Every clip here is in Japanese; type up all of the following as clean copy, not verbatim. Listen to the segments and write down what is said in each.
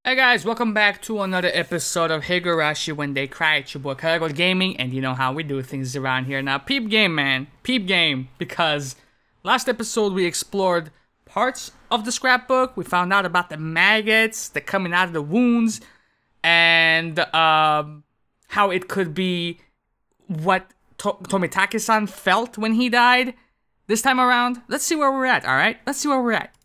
Hey guys, welcome back to another episode of Higurashi When They Cry. It's your boy Kaggle Gaming, and you know how we do things around here. Now, peep game, man. Peep game. Because last episode we explored parts of the scrapbook. We found out about the maggots that coming out of the wounds, and how it could be what Tomitake-san felt when he died. This time around, let's see where we're at, alright? Let's see where we're at.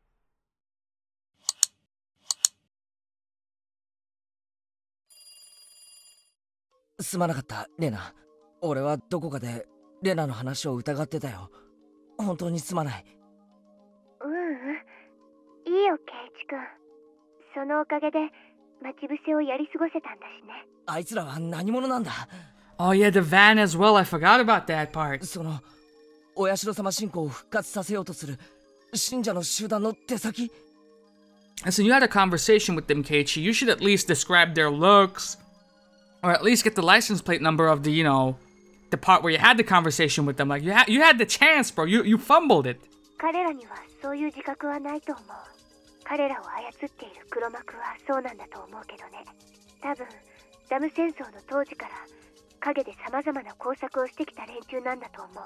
すまなかった、レナ。俺はどこかでレナの話を疑ってたよ。本当にすまない。 いいよ、ケイチ君。そのおかげで待ち伏せをやり過ごせたんだしね。 あいつらは何者なんだ？ Oh yeah, the van as well. I forgot about that part. そのお社様信仰を復活させようとする信者の集団の手先。 Listen, you had a conversation with them, Keiichi. You should at least describe their looks. Or at least get the license plate number of the, you know, the part where you had the conversation with them. Like, you had the chance, bro. You fumbled it. 彼らにはそういう自覚はないと思う。彼らを操っている黒幕はそうなんだと思うけどね。多分、ダム戦争の当時から陰で様々な工作をしてきた連中なんだと思う。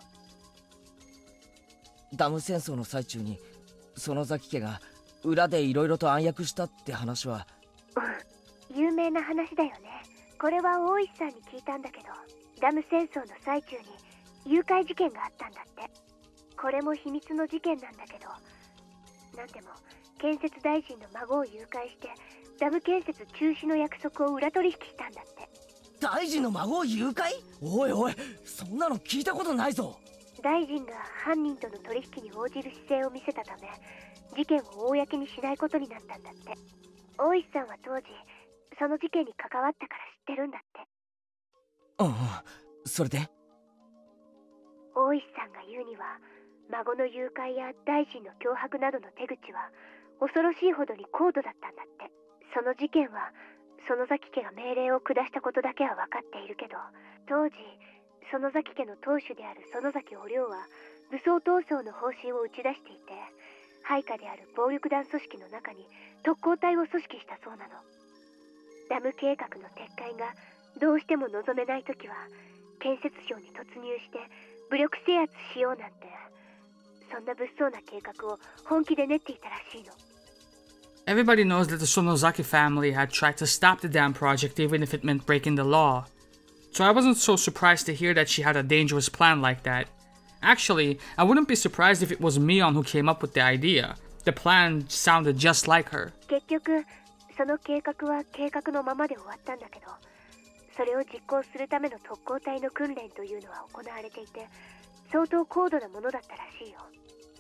ダム戦争の最中に、園崎家が裏で色々と暗躍したって話は。 有名な話だよね。これは大石さんに聞いたんだけど、ダム戦争の最中に誘拐事件があったんだって。これも秘密の事件なんだけど、なんでも建設大臣の孫を誘拐してダム建設中止の約束を裏取引したんだって。 大臣の孫を誘拐？おいおい、そんなの聞いたことないぞ。 大臣が犯人との取引に応じる姿勢を見せたため、事件を公にしないことになったんだって。大石さんは当時その事件に関わったから知ってるんだって。 それで？ 大石さんが言うには、孫の誘拐や大臣の脅迫などの手口は恐ろしいほどに高度だったんだって。その事件は園崎家が命令を下したことだけは分かっているけど、当時園崎家の当主である園崎お涼は武装闘争の方針を打ち出していて、配下である暴力団組織の中に特攻隊を組織したそうなの。ダム計画の撤回がどうしても望めないときは建設省に突入して武力制圧しようなんて、そんな物騒な計画を本気で練っていたらしいの。 Everybody knows that the Sonozaki family had tried to stop the dam project even if it meant breaking the law. So I wasn't so surprised to hear that she had a dangerous plan like that. Actually, I wouldn't be surprised if it was Mion who came up with the idea. The plan sounded just like her. 結局その計画は計画のままで終わったんだけど、それを実行するための特攻隊の訓練というのは行われていて、相当高度なものだったらしいよ。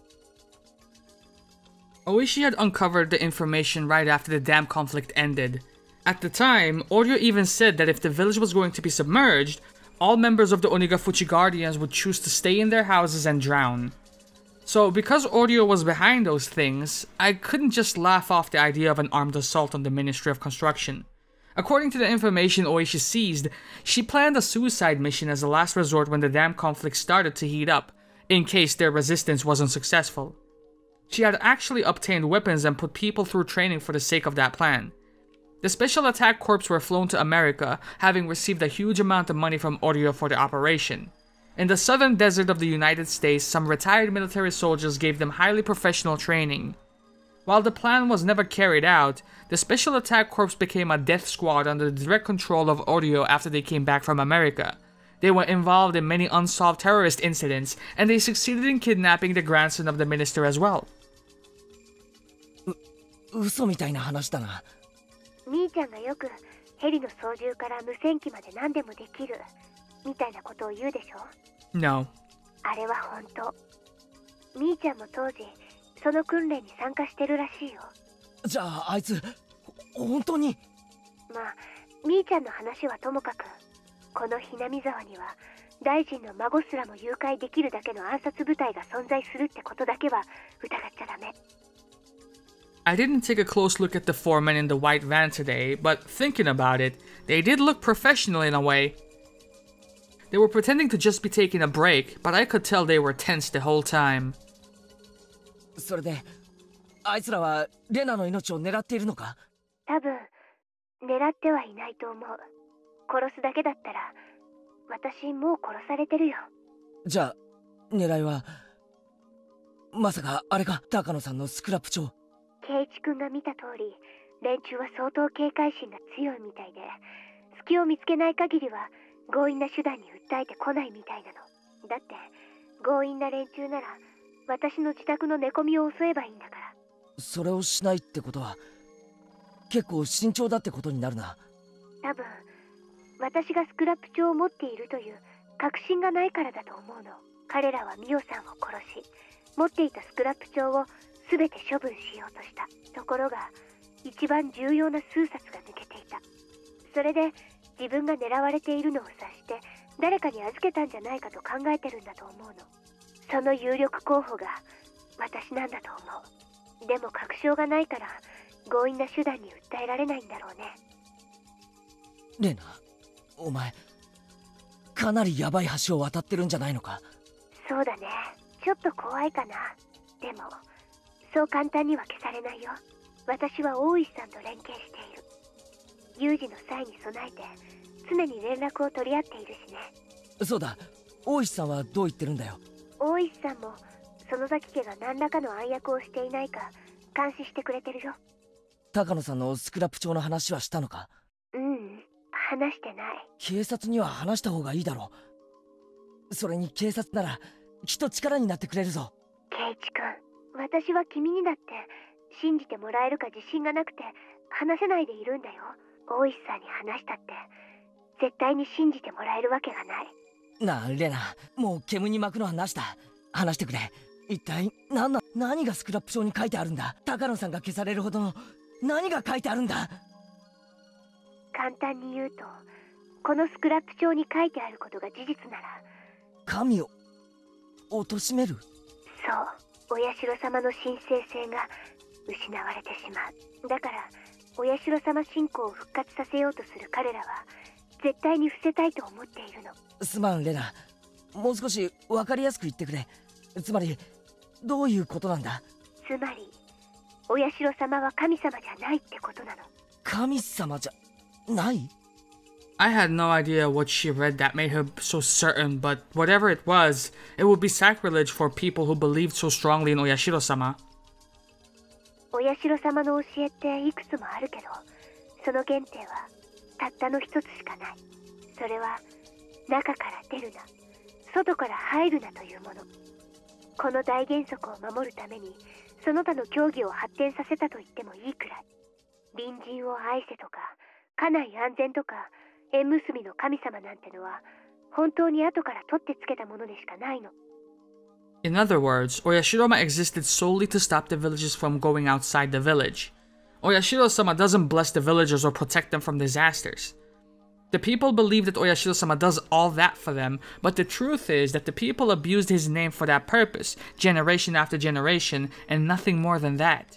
Oishi had uncovered the information right after the dam conflict ended. At the time, Oryo even said that if the village was going to be submerged, all members of the Onigafuchi Guardians would choose to stay in their houses and drown. So, because Oryo was behind those things, I couldn't just laugh off the idea of an armed assault on the Ministry of Construction. According to the information Oishi seized, she planned a suicide mission as a last resort when the dam conflict started to heat up, in case their resistance wasn't successful. She had actually obtained weapons and put people through training for the sake of that plan. The Special Attack Corps were flown to America, having received a huge amount of money from Oryo for the operation. In the southern desert of the United States, some retired military soldiers gave them highly professional training. While the plan was never carried out, the Special Attack Corps became a death squad under the direct control of Oryo after they came back from America. They were involved in many unsolved terrorist incidents, and they succeeded in kidnapping the grandson of the minister as well. 嘘みたいな話だな。 兄ちゃんがよくヘリの操縦から無線機まで何でもできるみたいなことを言うでしょ？ No. あれは本当。みーちゃんも当時その訓練に参加してるらしいよ。 じゃああいつ本当に？ まあみーちゃんの話はともかく、このひなみ沢には大臣の孫すらも誘拐できるだけの暗殺部隊が存在するってことだけは疑っちゃダメ。 I didn't take a close look at the four men in the white van today, but thinking about it, they did look professional in a way. They were pretending to just be taking a break, but I could tell they were tense the whole time. それで、あいつらはレナの命を狙っているのか？ 多分狙ってはいないと思う。殺すだけだったら私もう殺されてるよ。 じゃあ狙いはまさかあれか、高野さんのスクラップ帳。 圭一君が見た通り、連中は相当警戒心が強いみたいで、隙を見つけない限りは強引な手段に訴えてこないみたいなの。だって強引な連中なら私の自宅の寝込みを襲えばいいんだから。 それをしないってことは結構慎重だってことになるな。 多分私がスクラップ帳を持っているという確信がないからだと思うの。彼らはミオさんを殺し、持っていたスクラップ帳を全て処分しようとした。ところが一番重要な数冊が抜けていた。それで自分が狙われているのを察して誰かに預けたんじゃないかと考えてるんだと思うの。その有力候補が私なんだと思う。でも確証がないから強引な手段に訴えられないんだろうね。 レナ、お前かなりヤバい橋を渡ってるんじゃないのか。 そうだね、ちょっと怖いかな。でもそう簡単には消されないよ。私は大石さんと連携している。有事の際に備えて常に連絡を取り合っているしね。 そうだ、大石さんはどう言ってるんだよ。 大石さんも園崎家が何らかの暗躍をしていないか監視してくれてるよ。 高野さんのスクラップ帳の話はしたのか。 話してない。 警察には話した方がいいだろう。それに警察ならきっと力になってくれるぞ。 圭一君、私は君にだって信じてもらえるか自信がなくて話せないでいるんだよ。大石さんに話したって絶対に信じてもらえるわけがない。 なあレナ、もう煙に巻くのはなしだ。話してくれ。一体何がスクラップ帳に書いてあるんだ。高野さんが消されるほどの何が書いてあるんだ。 簡単に言うと、このスクラップ帳に書いてあることが事実なら、 神を貶める。 そう、お社様の神聖性が失われてしまう。だからお社様信仰を復活させようとする彼らは絶対に伏せたいと思っているの。 すまんレナ、もう少し分かりやすく言ってくれ。つまりどういうことなんだ。 つまりお社様は神様じゃないってことなの。 神様じゃない？ I had no idea what she read that made her so certain, but whatever it was, it would be sacrilege for people who believed so strongly in Oyashiro-sama. お社様の教えっていくつもあるけど、その原点はたったの一つしかない。それは中から出るな、外から入るなというもの。この大原則を守るためにその他の教義を発展させたと言ってもいいくらい。隣人を愛せとか家内安全とか縁結びの神様なんてのは本当に後から取ってつけたものでしかないの。 In other words, Oyashiro-sama existed solely to stop the villagers from going outside the village. Oyashiro-sama doesn't bless the villagers or protect them from disasters. The people believe that Oyashiro-sama does all that for them, but the truth is that the people abused his name for that purpose, generation after generation, and nothing more than that.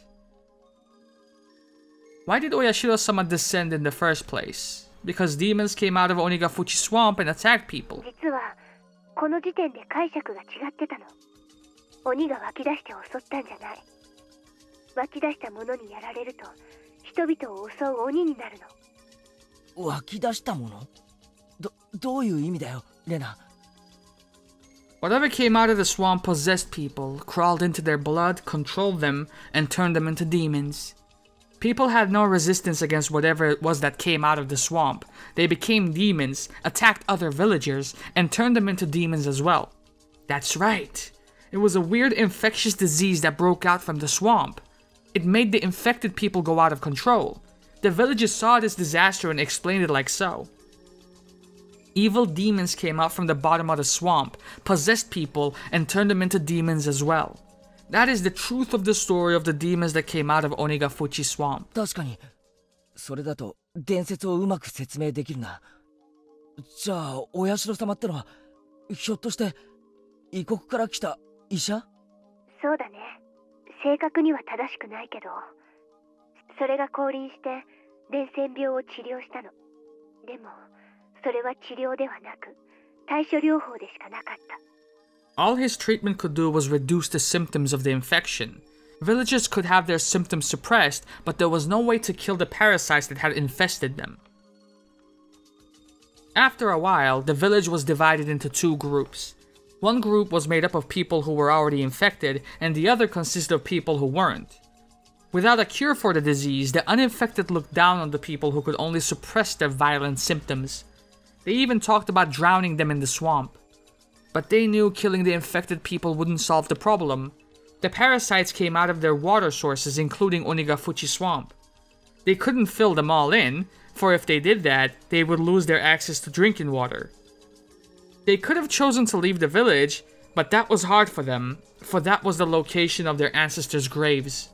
Why did Oyashiro-sama descend in the first place? Because demons came out of Onigafuchi Swamp and attacked people. 実はこの時点で解釈が違ってたの。鬼が湧き出して襲ったんじゃない。湧き出したものにやられると人々を襲う鬼になるの。 湧き出したもの？どういう意味だよ、レナ。 Whatever came out of the swamp possessed people, crawled into their blood, controlled them, and turned them into demons. People had no resistance against whatever it was that came out of the swamp. They became demons, attacked other villagers, and turned them into demons as well. That's right. It was a weird infectious disease that broke out from the swamp. It made the infected people go out of control. The villagers saw this disaster and explained it like so. Evil demons came out from the bottom of the swamp, possessed people, and turned them into demons as well. That is the truth of the story of the demons that came out of Onigafuchi Swamp. 確かにそれだと伝説をうまく説明できるな。じゃあお社様ってのはひょっとして異国から来た医者？ そうだね。正確には正しくないけど、それが降臨して伝染病を治療したの。でもそれは治療ではなく対処療法でしかなかった。 All his treatment could do was reduce the symptoms of the infection. Villagers could have their symptoms suppressed, but there was no way to kill the parasites that had infested them. After a while, the village was divided into two groups. One group was made up of people who were already infected, and the other consisted of people who weren't. Without a cure for the disease, the uninfected looked down on the people who could only suppress their violent symptoms. They even talked about drowning them in the swamp. But they knew killing the infected people wouldn't solve the problem. The parasites came out of their water sources, including Onigafuchi Swamp. They couldn't fill them all in, for if they did that, they would lose their access to drinking water. They could have chosen to leave the village, but that was hard for them, for that was the location of their ancestors' graves.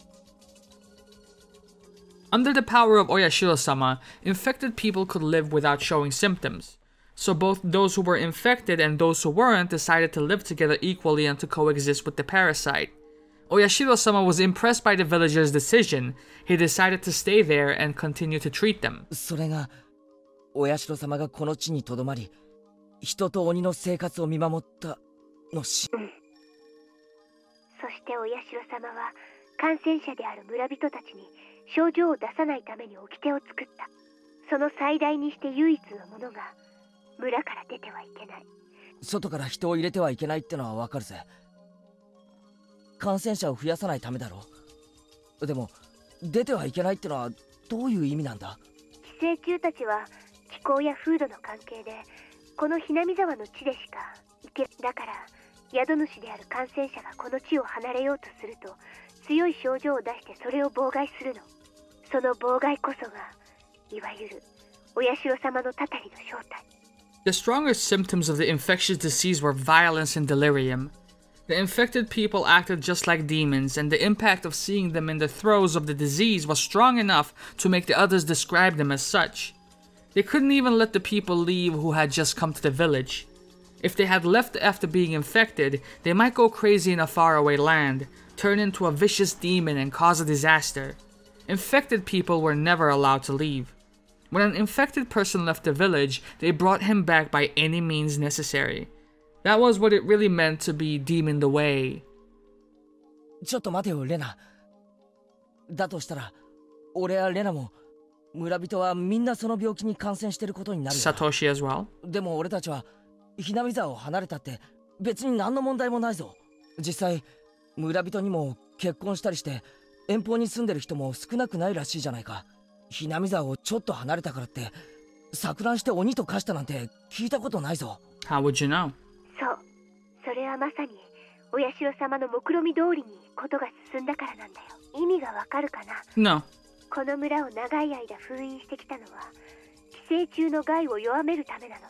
Under the power of Oyashiro-sama, infected people could live without showing symptoms. So both those who were infected and those who weren't decided to live together equally and to coexist with the parasite. Oyashiro-sama was impressed by the villagers' decision. He decided to stay there and continue to treat them. それが親代様がこの地にとどまり、人と鬼の生活を見守ったのし。 そしてお社様は感染者である村人たちに症状を出さないために掟を作った。その最大にして唯一のものが村から出てはいけない。 外から人を入れてはいけないってのはわかるぜ。感染者を増やさないためだろう。でも出てはいけないってのはどういう意味なんだ？ 寄生虫たちは気候や風土の関係でこのひなみ沢の地でしか行けだから、宿主である感染者がこの地を離れようとすると強い症状を出してそれを妨害するの。その妨害こそがいわゆるお社様のたたりの正体。 The strongest symptoms of the infectious disease were violence and delirium. The infected people acted just like demons, and the impact of seeing them in the throes of the disease was strong enough to make the others describe them as such. They couldn't even let the people leave who had just come to the village. If they had left after being infected, they might go crazy in a faraway land, turn into a vicious demon and cause a disaster. Infected people were never allowed to leave. When an infected person left the village, they brought him back by any means necessary. That was what it really meant to be deemed away. ちょっと待てよ、レナ。だとしたら、俺やレナも村人はみんなその病気に感染してることになるよ。 Satoshi as well. でも俺たちはひなみ沢を離れたって別に何の問題もないぞ。実際村人にも結婚したりして遠方に住んでる人も少なくないらしいじゃないか。ひなみ沢をちょっと離れたからって錯乱して鬼と化したなんて聞いたことないぞ。 How would you know? そう、それはまさにお社様の目論見通りにことが進んだからなんだよ。意味がわかるかな？ No. この村を長い間封印してきたのは寄生虫の害を弱めるためなの。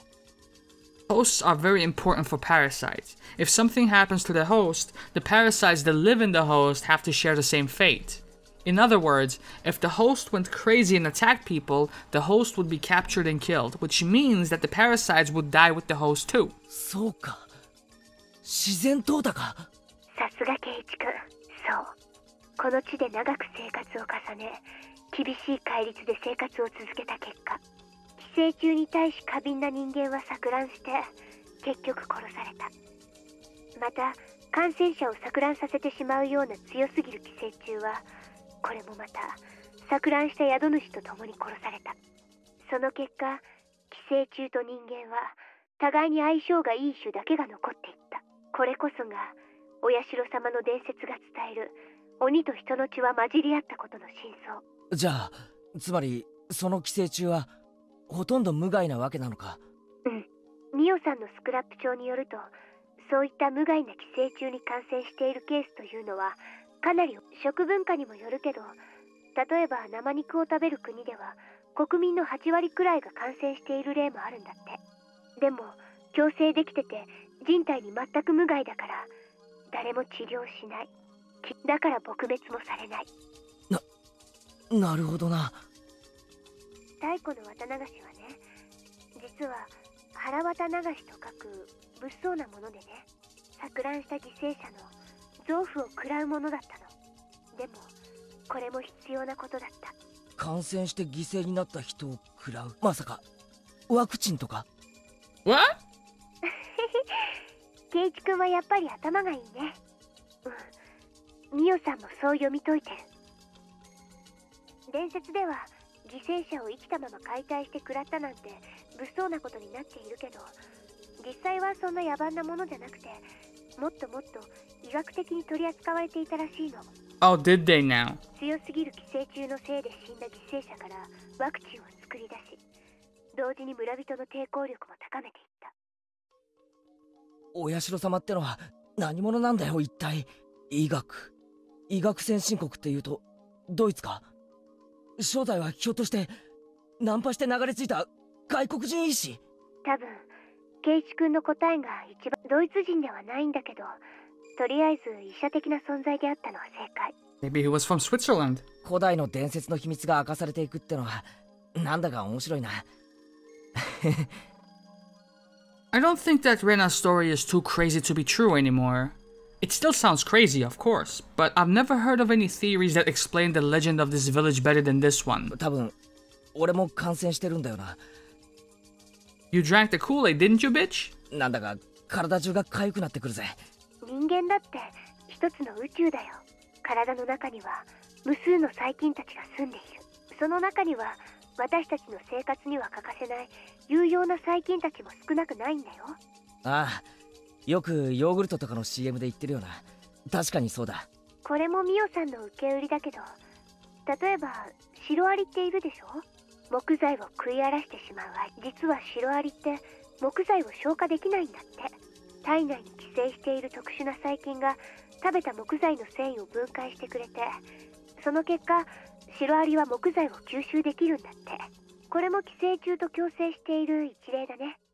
Hosts are very important for parasites. If something happens to the host, the parasites that live in the host have to share the same fate. In other words, if the host went crazy and attacked people, the host would be captured and killed, which means that the parasites would die with the host too. そうか。自然淘汰か。 さすが圭一君。そう。この地で長く生活を重ね、厳しい戒律で生活を続けた結果、寄生虫に対し過敏な人間は錯乱して結局殺された。また感染者を錯乱させてしまうような強すぎる寄生虫はこれもまた錯乱した宿主と共に殺された。その結果寄生虫と人間は互いに相性がいい種だけが残っていった。これこそがお社様の伝説が伝える鬼と人の血は混じり合ったことの真相。 じゃあつまりその寄生虫はほとんど無害なわけなのか？ うん。ミオさんのスクラップ帳によると、そういった無害な寄生虫に感染しているケースというのはかなり食文化にもよるけど、例えば生肉を食べる国では国民の8割くらいが感染している例もあるんだって。でも矯正できてて人体に全く無害だから誰も治療しない。だから撲滅もされない。 なるほどな。 太古の綿流しはね、実は腹綿流しと書く物騒なものでね、錯乱した犠牲者の臓腑を食らうものだったの。でもこれも必要なことだった。 感染して犠牲になった人を食らう。まさかワクチンとか？ What? 圭一君はやっぱり頭がいいね。うん。 ミオさんもそう読み解いてる。伝説では犠牲者を生きたまま解体して食らったなんて物騒なことになっているけど、実際はそんな野蛮なものじゃなくて、もっともっと医学的に取り扱われていたらしいの。 Oh, did they now? 強すぎる寄生虫のせいで死んだ犠牲者からワクチンを作り出し、同時に村人の抵抗力も高めていった。 お社様ってのは何者なんだよ一体。医学先進国っていうとドイツか。正体はひょっとしてナンパして流れ着いた外国人医師？ 多分ケイチ君の答えが一番。ドイツ人ではないんだけど、とりあえず医者的な存在であったのは正解。 Maybe he was from Switzerland. 古代の伝説の秘密が明かされていくってのはなんだか面白いな。 I don't think that Rena's story is too crazy to be true anymore. It still sounds crazy, of course, but I've never heard of any theories that explain the legend of this village better than this one. 多分俺も感染してるんだよな。 You drank the Kool-Aid, didn't you, bitch? なんだか体中が痒くなってくるぜ。 人間だって一つの宇宙だよ。体の中には無数の細菌たちが住んでいる。その中には私たちの生活には欠かせない有用な細菌たちも少なくないんだよ。 ああ、よくヨーグルトとかの CM で言ってるよな。確かにそうだ。 これもミオさんの受け売りだけど、例えばシロアリっているでしょ。木材を食い荒らしてしまうアリ。実はシロアリって木材を消化できないんだって。体内に寄生している特殊な細菌が食べた木材の繊維を分解してくれて、その結果シロアリは木材を吸収できるんだって。これも寄生虫と共生している一例だね。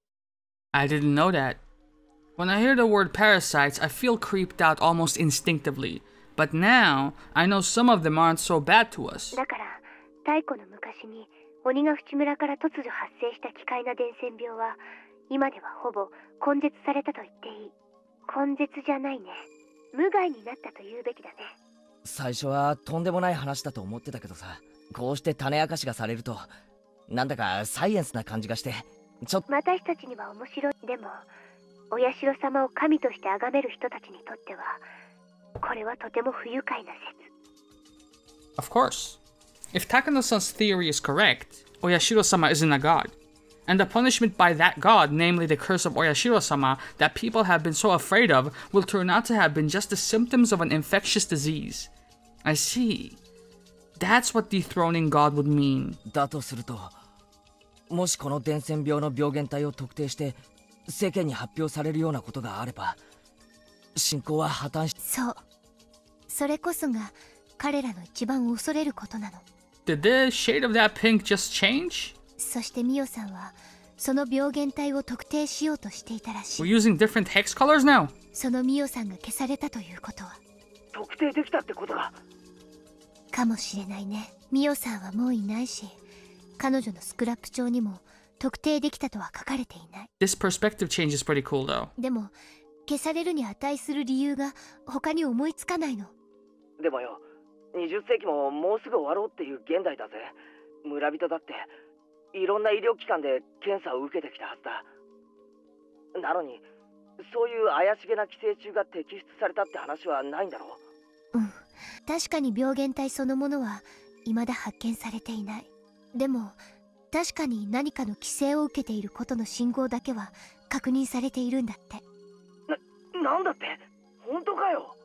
I didn't know that. When I hear the word parasites, I feel creeped out almost instinctively. But now, I know some of them aren't so bad to us. だから太古の昔に鬼ヶ淵村から突如発生した奇怪な伝染病は今ではほぼ根絶されたと言っていい。根絶じゃないね。無害になったと言うべきだね。 最初はとんでもない話だと思ってたけどさ、こうして種明かしがされるとなんだかサイエンスな感じがして、ちょっと。 私たちには面白い。でもお社様を神として崇める人たちにとってはこれはとても不愉快な説。 Of course. If Takano-san's theory is correct, Oyashiro-sama isn't a god. And the punishment by that god, namely the curse of Oyashiro-sama, that people have been so afraid of, will turn out to have been just the symptoms of an infectious disease. I see. That's what dethroning God would mean. だとすると、もしこの伝染病の病原体を特定して世間に発表されるようなことがあれば、信仰は破綻し。 そう。それこそが彼らの一番恐れることなの。 Did the shade of that pink just change? そしてミオさんはその病原体を特定しようとしていたらし We're い。 using different hex colors now? そのミオさんが消されたということは特定できたってことだ。 かもしれないね。ミオさんはもういないし、彼女のスクラップ帳にも特定できたとは書かれていない。 This perspective change is pretty cool though. でも消されるに値する理由が他に思いつかないの。 でもよ、20世紀ももうすぐ終わろうっていう現代だぜ。村人だっていろんな医療機関で検査を受けてきたはずだ。なのにそういう怪しげな寄生虫が摘出されたって話はないんだろう。 うん、確かに病原体そのものは未だ発見されていない。でも確かに何かの寄生を受けていることの信号だけは確認されているんだって。 なんだって？本当かよ。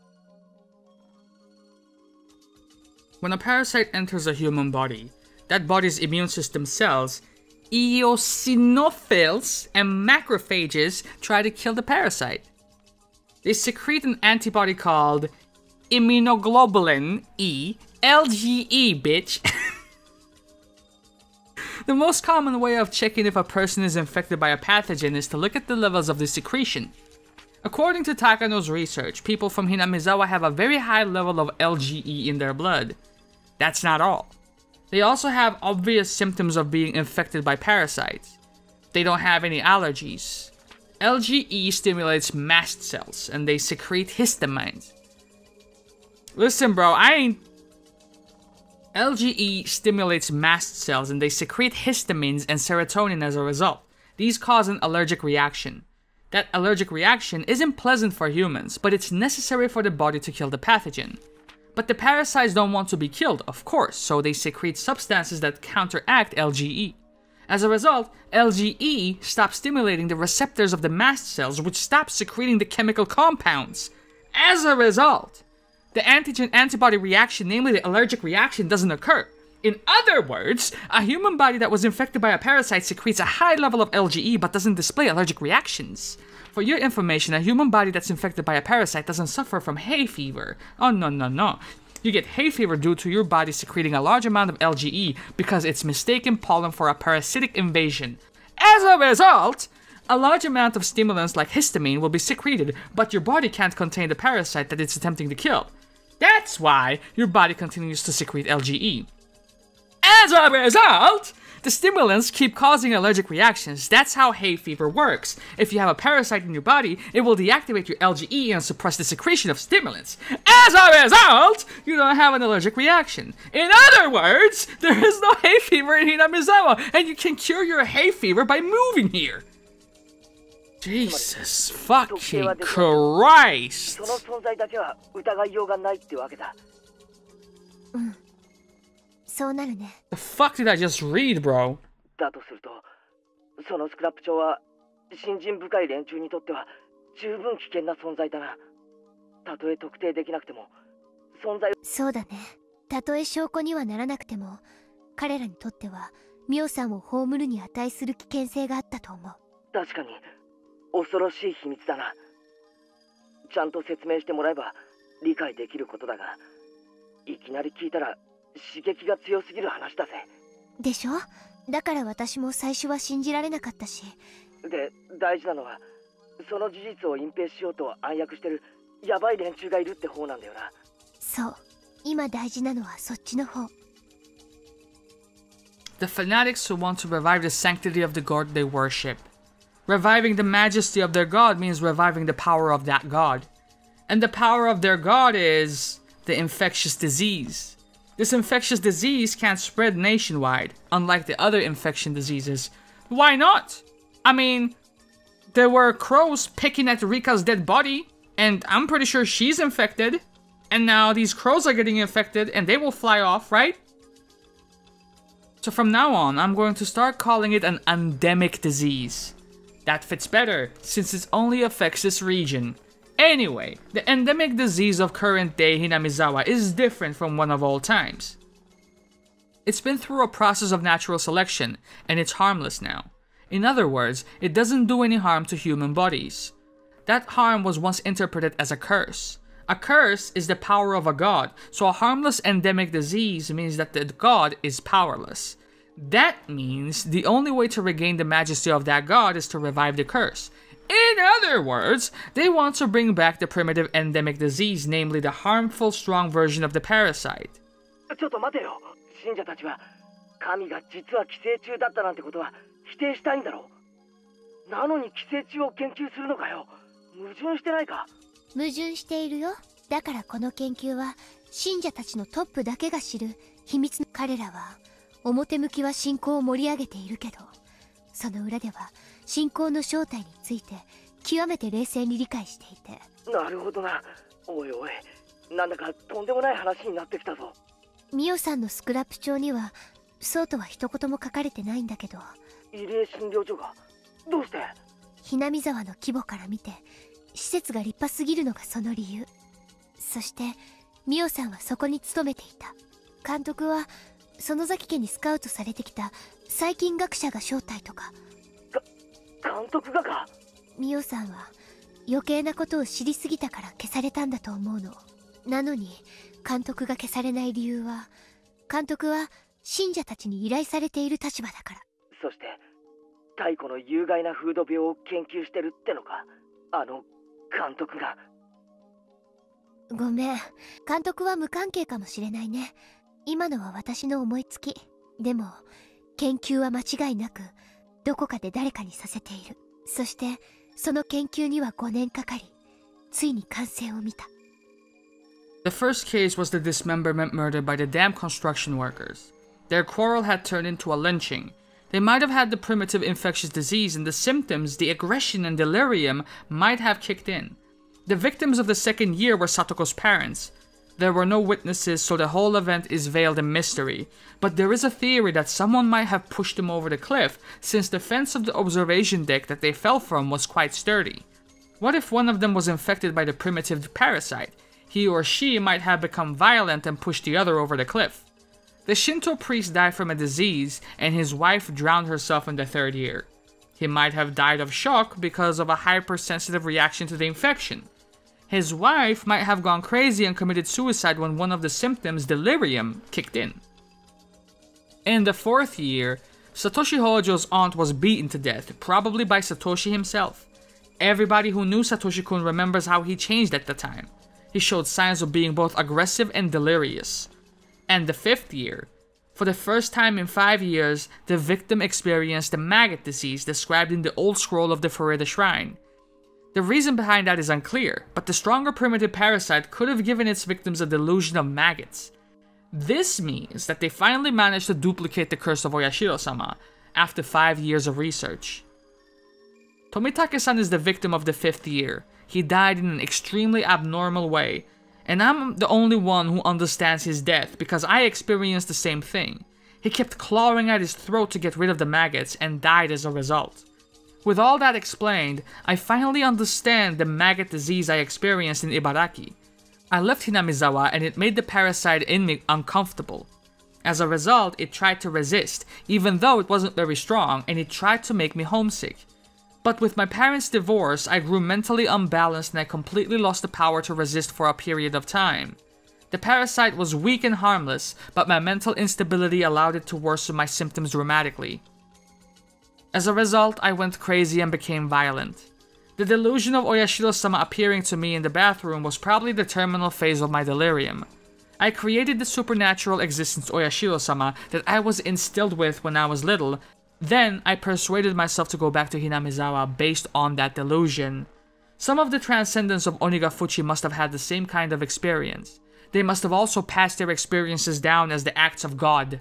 When a parasite enters a human body, that body's immune system cells, eosinophils and macrophages try to kill the parasite. They secrete an antibody called immunoglobulin E, LGE, bitch. The most common way of checking if a person is infected by a pathogen is to look at the levels of the secretion. According to Takano's research, people from Hinamizawa have a very high level of LGE in their blood. That's not all. They also have obvious symptoms of being infected by parasites. They don't have any allergies. LGE stimulates mast cells, and they secrete histamines. Listen, bro, LGE stimulates mast cells, and they secrete histamines and serotonin as a result. These cause an allergic reaction. That allergic reaction isn't pleasant for humans, but it's necessary for the body to kill the pathogen. But the parasites don't want to be killed, of course, so they secrete substances that counteract LGE. As a result, LGE stops stimulating the receptors of the mast cells, which stop secreting the chemical compounds. As a result, the antigen-antibody reaction, namely the allergic reaction, doesn't occur. In other words, a human body that was infected by a parasite secretes a high level of LGE but doesn't display allergic reactions. For your information, a human body that's infected by a parasite doesn't suffer from hay fever. Oh no. You get hay fever due to your body secreting a large amount of LGE because it's mistaken pollen for a parasitic invasion. As a result, a large amount of stimulants like histamine will be secreted, but your body can't contain the parasite that it's attempting to kill. That's why your body continues to secrete LGE. As a result, the stimulants keep causing allergic reactions. That's how hay fever works. If you have a parasite in your body, it will deactivate your LGE and suppress the secretion of stimulants. As a result, you don't have an allergic reaction. In other words, there is no hay fever in Hinamizawa, and you can cure your hay fever by moving here. Jesus fucking Christ! その存在だけは疑いようがないってわけだ。 そうなるね。 The fuck did I just read, bro? だとすると、そのスクラップ帳は信心深い連中にとっては十分危険な存在だな。たとえ特定できなくても存在。 そうだね。たとえ証拠にはならなくても、彼らにとってはミオさんを葬るに値する危険性があったと思う。 確かに恐ろしい秘密だな。ちゃんと説明してもらえば理解できることだが、いきなり聞いたら刺激が強すぎる話だぜ。 でしょ？だから私も最初は信じられなかったし。 で、大事なのはその事実を隠蔽しようと暗躍してるヤバい連中がいるって方なんだよな。 そう、今大事なのはそっちの方。 The fanatics who want to revive the sanctity of the god they worship. Reviving the majesty of their god means reviving the power of that god. And the power of their god is the infectious disease. This infectious disease can't spread nationwide, unlike the other infection diseases. Why not? I mean, there were crows picking at Rika's dead body, and I'm pretty sure she's infected. And now these crows are getting infected, and they will fly off, right? So from now on, I'm going to start calling it an endemic disease. That fits better, since it only affects this region. Anyway, the endemic disease of current-day Hinamizawa is different from one of old times. It's been through a process of natural selection, and it's harmless now. In other words, it doesn't do any harm to human bodies. That harm was once interpreted as a curse. A curse is the power of a god, so a harmless endemic disease means that the god is powerless. That means the only way to regain the majesty of that god is to revive the curse. In other words, they want to bring back the primitive endemic disease, namely the harmful, strong version of the parasite. ちょっと待てよ。信者たちは神が実は寄生虫だったなんてことは否定したいんだろう。なのに寄生虫を研究するのかよ。矛盾してないか。 矛盾しているよ。だからこの研究は信者たちのトップだけが知る秘密の。彼らは表向きは信仰を盛り上げているけど、その裏では信仰の正体について極めて冷静に理解していて。 なるほどな。おいおい、なんだかとんでもない話になってきたぞ。 ミオさんのスクラップ帳にはそうとは一言も書かれてないんだけど。 慰霊診療所がどうして？ ひなみ沢の規模から見て施設が立派すぎるのがその理由。そしてミオさんはそこに勤めていた。監督は園崎家にスカウトされてきた細菌学者が正体とか。 監督がか？ ミオさんは余計なことを知りすぎたから消されたんだと思うの。なのに監督が消されない理由は、監督は信者たちに依頼されている立場だから。 そして太古の有害な風土病を研究してるってのか、あの監督が。 ごめん、監督は無関係かもしれないね。今のは私の思いつき。でも研究は間違いなくどこかで誰かにさせている。そしてその研究には5年かかり、ついに完成を見た。 The first case was the dismemberment murder by the dam construction workers. Their quarrel had turned into a lynching. They might have had the primitive infectious disease, and the symptoms, the aggression and delirium, might have kicked in. The victims of the second year were Satoko's parents. There were no witnesses, so the whole event is veiled in mystery. But there is a theory that someone might have pushed them over the cliff, since the fence of the observation deck that they fell from was quite sturdy. What if one of them was infected by the primitive parasite? He or she might have become violent and pushed the other over the cliff. The Shinto priest died from a disease, and his wife drowned herself in the third year. He might have died of shock because of a hypersensitive reaction to the infection. His wife might have gone crazy and committed suicide when one of the symptoms, delirium, kicked in. In the fourth year, Satoshi Hojo's aunt was beaten to death, probably by Satoshi himself. Everybody who knew Satoshi-kun remembers how he changed at the time. He showed signs of being both aggressive and delirious. And the fifth year, for the first time in 5 years, the victim experienced the maggot disease described in the old scroll of the Fureda Shrine. The reason behind that is unclear, but the stronger primitive parasite could have given its victims a delusion of maggots. This means that they finally managed to duplicate the curse of Oyashiro-sama after 5 years of research. Tomitake-san is the victim of the fifth year. He died in an extremely abnormal way, and I'm the only one who understands his death because I experienced the same thing. He kept clawing at his throat to get rid of the maggots and died as a result. With all that explained, I finally understand the maggot disease I experienced in Ibaraki. I left Hinamizawa and it made the parasite in me uncomfortable. As a result, it tried to resist, even though it wasn't very strong, and it tried to make me homesick. But with my parents' divorce, I grew mentally unbalanced and I completely lost the power to resist for a period of time. The parasite was weak and harmless, but my mental instability allowed it to worsen my symptoms dramatically. As a result, I went crazy and became violent. The delusion of Oyashiro-sama appearing to me in the bathroom was probably the terminal phase of my delirium. I created the supernatural existence Oyashiro-sama that I was instilled with when I was little. Then, I persuaded myself to go back to Hinamizawa based on that delusion. Some of the transcendents of Onigafuchi must have had the same kind of experience. They must have also passed their experiences down as the acts of God.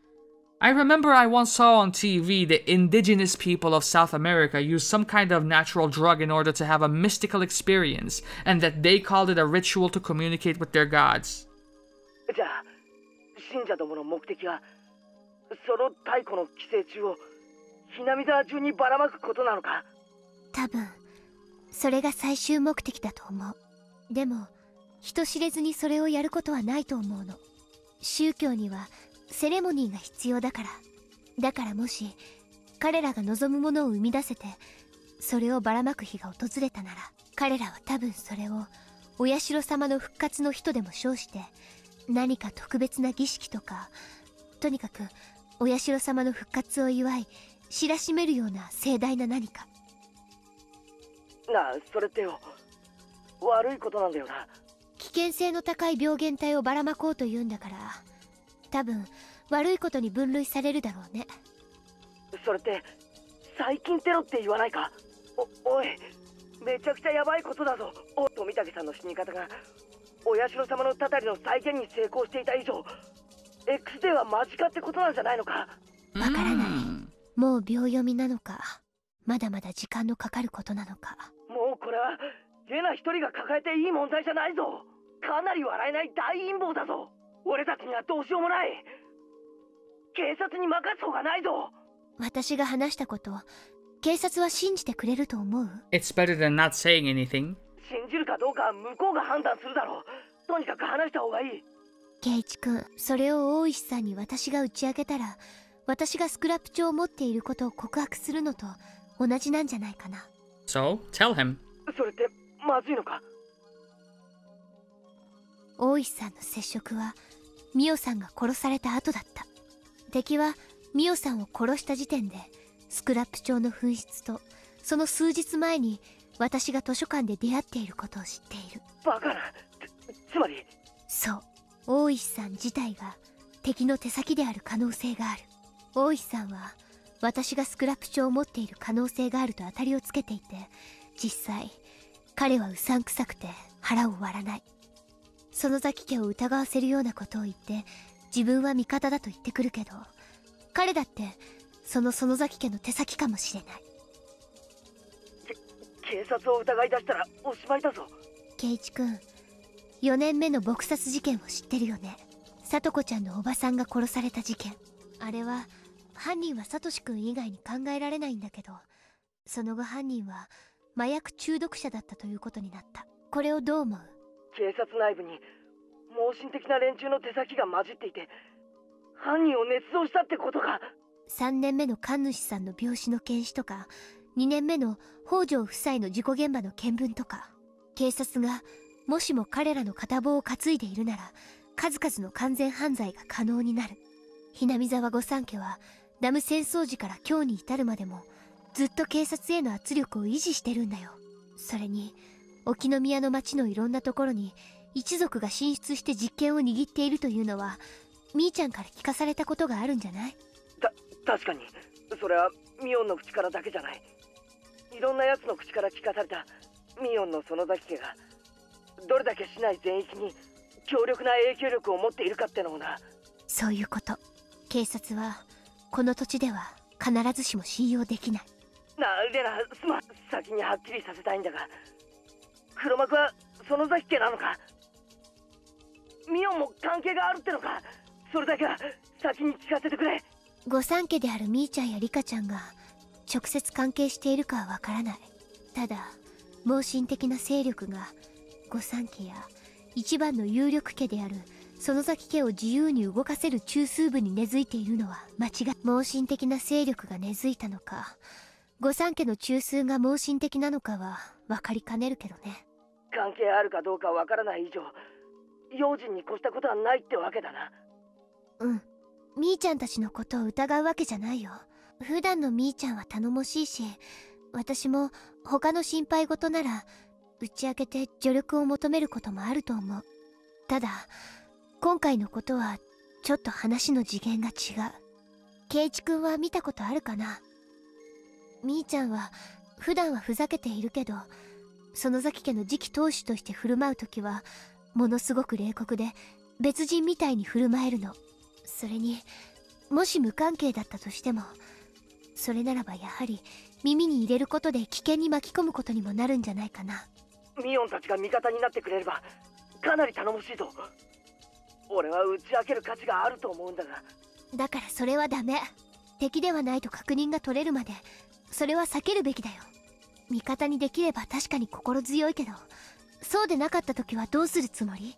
I remember I once saw on TV the indigenous people of South America use some kind of natural drug in order to have a mystical experience, and that they called it a ritual to communicate with their gods. じゃあ、信者どもの目的はその太古の寄生虫を南沢中にばらまくことなのか？ 多分それが最終目的だと思う。でも人知れずにそれをやることはないと思うの。宗教にはセレモニーが必要だから。だからもし彼らが望むものを生み出せてそれをばらまく日が訪れたなら、彼らは多分それをお社様の復活の日とでも称して何か特別な儀式とか、とにかくお社様の復活を祝い知らしめるような盛大な何か。 なあ、それってよ、悪いことなんだよな。 危険性の高い病原体をばらまこうというんだから、多分悪いことに分類されるだろうね。 それって最近テロって言わないか？おい、めちゃくちゃヤバいことだぞ。富武さんの死に方がお社様のたたりの再現に成功していた以上、 X デーは間近ってことなんじゃないのか？ わからない。もう秒読みなのか、まだまだ時間のかかることなのか。 もうこれはレナ一人が抱えていい問題じゃないぞ。かなり笑えない大陰謀だぞ。俺たちにはどうしようもない。警察に任す方がないぞ。 私が話したこと警察は信じてくれると思う？ It's better than not saying anything. 信じるかどうか向こうが判断するだろう。とにかく話した方がいい。 圭一君、それを大石さんに私が打ち明けたら、私がスクラップ帳を持っていることを告白するのと同じなんじゃないかな。 So, tell him. それってまずいのか？ 大石さんの接触はミオさんが殺された後だった。敵はミオさんを殺した時点でスクラップ帳の紛失とその数日前に私が図書館で出会っていることを知っている。 バカな。つまりそう、大石さん自体が敵の手先である可能性がある。大石さんは私がスクラップ帳を持っている可能性があると当たりをつけていて、実際彼はうさんくさくて腹を割らない。園崎家を疑わせるようなことを言って自分は味方だと言ってくるけど、彼だってその園崎家の手先かもしれない。 警察を疑い出したらおしまいだぞ。 圭一くん、4年目の撲殺事件を知ってるよね。聡子ちゃんのおばさんが殺された事件。あれは犯人はサトシくん以外に考えられないんだけど、その後犯人は麻薬中毒者だったということになった。これをどう思う？ 警察内部に盲信的な連中の手先が混じっていて、犯人を捏造したってことか。 3年目の神主さんの病死の検視とか、2年目の北条夫妻の事故現場の見聞とか、警察がもしも彼らの片棒を担いでいるなら、数々の完全犯罪が可能になる。ひなみ沢御三家はダム戦争時から今日に至るまでもずっと警察への圧力を維持してるんだよ。それに沖宮の町のいろんなところに一族が進出して実権を握っているというのはみーちゃんから聞かされたことがあるんじゃない？ 確かにそれはミオンの口からだけじゃない。いろんなやつの口から聞かされたミオンの園崎家がどれだけ市内全域に強力な影響力を持っているかってのもな。 そういうこと。警察はこの土地では必ずしも信用できない。 レナ、すまん。先にはっきりさせたいんだが、黒幕は園崎家なのか？ミオンも関係があるってのか？それだけは先に聞かせてくれ。 御三家であるみーちゃんやリカちゃんが直接関係しているかはわからない。ただ盲信的な勢力が御三家や一番の有力家である園崎家を自由に動かせる中枢部に根付いているのは間違い。盲信的な勢力が根付いたのか、御三家の中枢が盲信的なのかは分かりかねるけどね。 関係あるかどうかわからない以上、用心に越したことはないってわけだな。 うん。みーちゃんたちのことを疑うわけじゃないよ。普段のみーちゃんは頼もしいし、私も他の心配事なら打ち明けて助力を求めることもあると思う。ただ今回のことはちょっと話の次元が違う。圭一くんは見たことあるかな？みーちゃんは普段はふざけているけど、園崎家の次期当主として振る舞うときはものすごく冷酷で別人みたいに振る舞えるの。それにもし無関係だったとしても、それならばやはり耳に入れることで危険に巻き込むことにもなるんじゃないかな。 ミオンたちが味方になってくれればかなり頼もしいぞ。俺は打ち明ける価値があると思うんだが。 だからそれはダメ。敵ではないと確認が取れるまでそれは避けるべきだよ。味方にできれば確かに心強いけど、そうでなかった時はどうするつもり？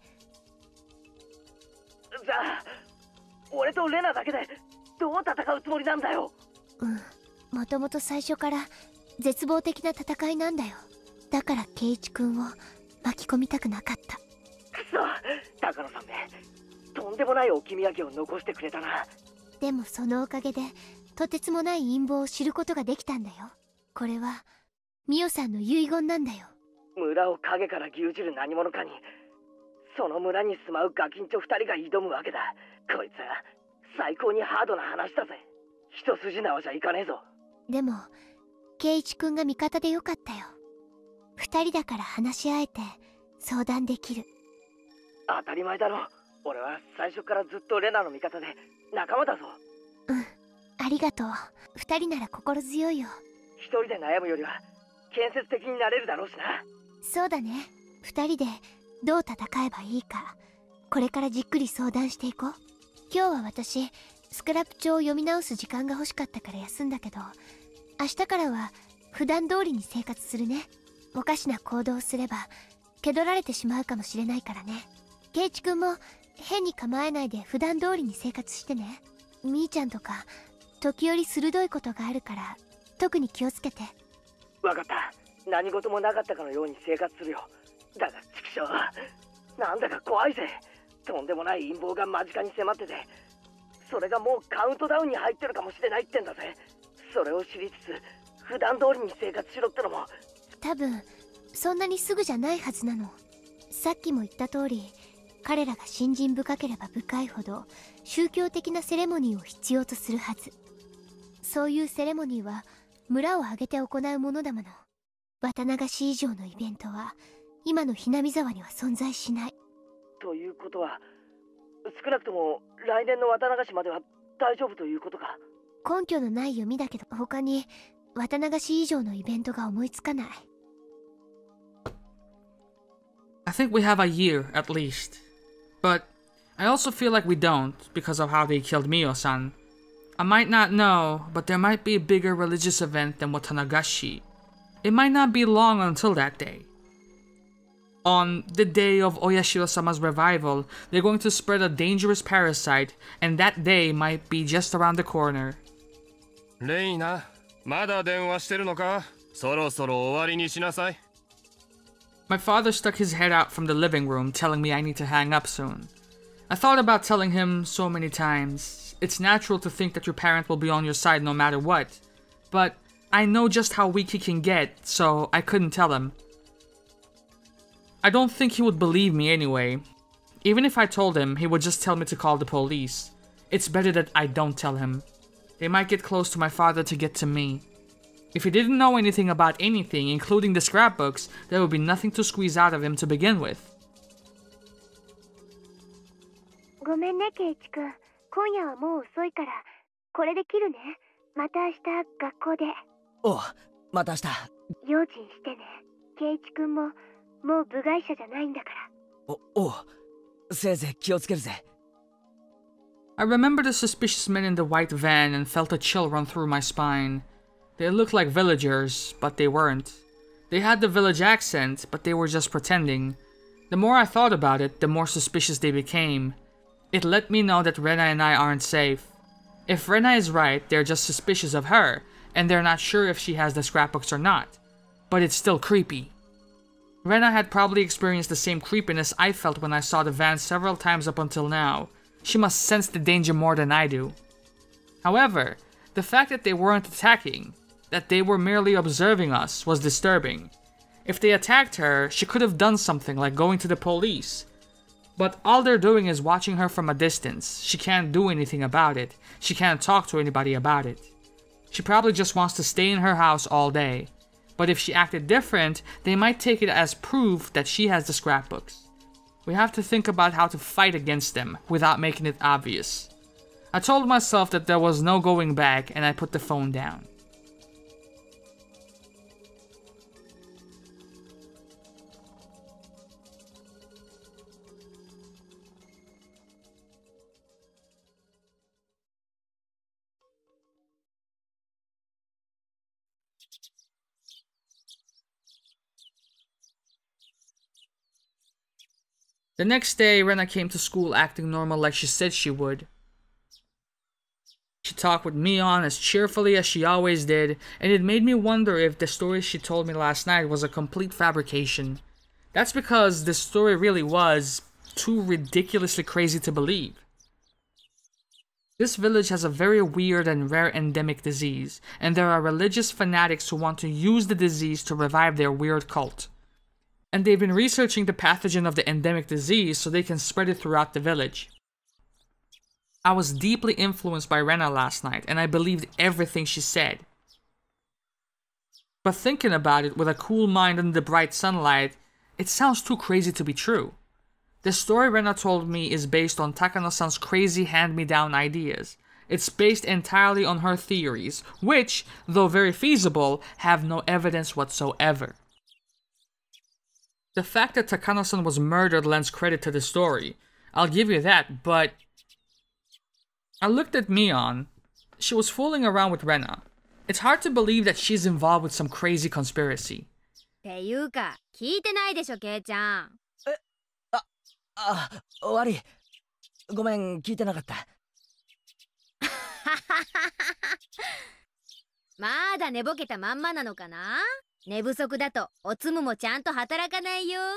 じゃあ俺とレナだけでどう戦うつもりなんだよ。 もともと最初から絶望的な戦いなんだよ。だから圭一君を巻き込みたくなかった。 くそ、高野さんめ、とんでもない置き土産を残してくれたな。 でもそのおかげでとてつもない陰謀を知ることができたんだよ。これはミオさんの遺言なんだよ。 村を影から牛耳る何者かに、その村に住まうガキンチョ2人が挑むわけだ。こいつは最高にハードな話だぜ。一筋縄じゃいかねえぞ。 でも圭一君が味方でよかったよ。2人だから話し合えて相談できる。 当たり前だろ。俺は最初からずっとレナの味方で仲間だぞ。 ありがとう。2人なら心強いよ。 一人で悩むよりは建設的になれるだろうしな。 そうだね。2人でどう戦えばいいか、これからじっくり相談していこう。今日は私スクラップ帳を読み直す時間が欲しかったから休んだけど、明日からは普段通りに生活するね。おかしな行動をすれば気取られてしまうかもしれないからね。圭一君も変に構えないで普段通りに生活してね。みーちゃんとか時折鋭いことがあるから特に気をつけて。 わかった。何事もなかったかのように生活するよ。だが畜生、なんだか怖いぜ。とんでもない陰謀が間近に迫ってて、それがもうカウントダウンに入ってるかもしれないってんだぜ。それを知りつつ普段通りに生活しろってのも。 多分そんなにすぐじゃないはずなの。さっきも言った通り、彼らが信心深ければ深いほど宗教的なセレモニーを必要とするはず。そういうセレモニーは村を挙げて行うものだもの。綿流し以上のイベントは今のひなみ沢には存在しない。 ということは少なくとも来年の綿流しまでは大丈夫ということか。 根拠のない読みだけど、他に綿流し以上のイベントが思いつかない。 I think we have a year at least. But I also feel like we don't because of how they killed Mio-san. I might not know, but there might be a bigger religious event than Watanagashi. It might not be long until that day. On the day of Oyashiro-sama's revival, they're going to spread a dangerous parasite, and that day might be just around the corner. レイナ、まだ電話してるのか？そろそろ終わりにしなさい。 My father stuck his head out from the living room, telling me I need to hang up soon. I thought about telling him so many times. It's natural to think that your parent will be on your side no matter what. But I know just how weak he can get, so I couldn't tell him. I don't think he would believe me anyway. Even if I told him, he would just tell me to call the police. It's better that I don't tell him. They might get close to my father to get to me. If he didn't know anything about anything, including the scrapbooks, there would be nothing to squeeze out of him to begin with. ごめんね、ケイチ君。今夜はもう遅いから、これで切るね。また明日、学校で。 おう、また明日。 用心してね。ケイチ君も、もう部外者じゃないんだから。 おう、せいぜい気をつけるぜ。 I remember the suspicious men in the white van and felt a chill run through my spine. They looked like villagers, but they weren't. They had the village accent, but they were just pretending. The more I thought about it, the more suspicious they became. It let me know that Rena and I aren't safe. If Rena is right, they're just suspicious of her, and they're not sure if she has the scrapbooks or not. But it's still creepy. Rena had probably experienced the same creepiness I felt when I saw the van several times up until now. She must sense the danger more than I do. However, the fact that they weren't attacking, that they were merely observing us, was disturbing. If they attacked her, she could have done something like going to the police. But all they're doing is watching her from a distance. She can't do anything about it. She can't talk to anybody about it. She probably just wants to stay in her house all day. But if she acted different, they might take it as proof that she has the scrapbooks. We have to think about how to fight against them without making it obvious. I told myself that there was no going back, and I put the phone down. The next day, Rena came to school acting normal like she said she would. She talked with Mion as cheerfully as she always did, and it made me wonder if the story she told me last night was a complete fabrication. That's because the story really was too ridiculously crazy to believe. This village has a very weird and rare endemic disease, and there are religious fanatics who want to use the disease to revive their weird cult. And they've been researching the pathogen of the endemic disease so they can spread it throughout the village. I was deeply influenced by Rena last night, and I believed everything she said. But thinking about it with a cool mind under the bright sunlight, it sounds too crazy to be true. The story Rena told me is based on Takano-san's crazy hand-me-down ideas. It's based entirely on her theories, which, though very feasible, have no evidence whatsoever. The fact that Takano-san was murdered lends credit to the story. I'll give you that, but... I looked at Mion. She was fooling around with Rena. It's hard to believe that she's involved with some crazy conspiracy. ていうか、聞いてないでしょ、ケイちゃん。 悪い。ごめん、聞いてなかった。 まだ寝ぼけたまんまなのかな？寝不足だとおつむもちゃんと働かないよ。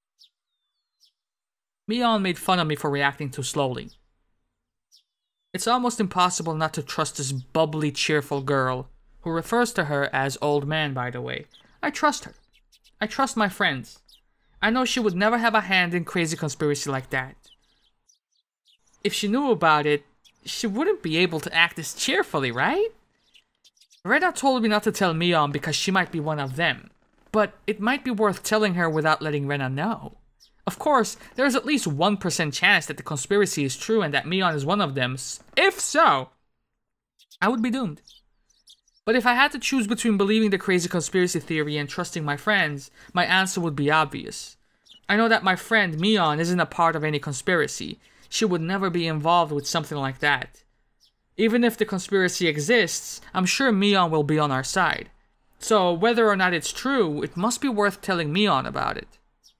Mion made fun of me for reacting too slowly. It's almost impossible not to trust this bubbly, cheerful girl, who refers to her as old man, by the way. I trust her. I trust my friends. I know she would never have a hand in crazy conspiracy like that. If she knew about it, she wouldn't be able to act this cheerfully, right? Rena told me not to tell Mion because she might be one of them, but it might be worth telling her without letting Rena know. Of course, there's at least 1% chance that the conspiracy is true and that Mion is one of them. If so... I would be doomed. But if I had to choose between believing the crazy conspiracy theory and trusting my friends, my answer would be obvious. I know that my friend Mion isn't a part of any conspiracy. She would never be involved with something like that. Even if the conspiracy exists, I'm sure Mion will be on our side. So whether or not it's true, it must be worth telling Mion about it.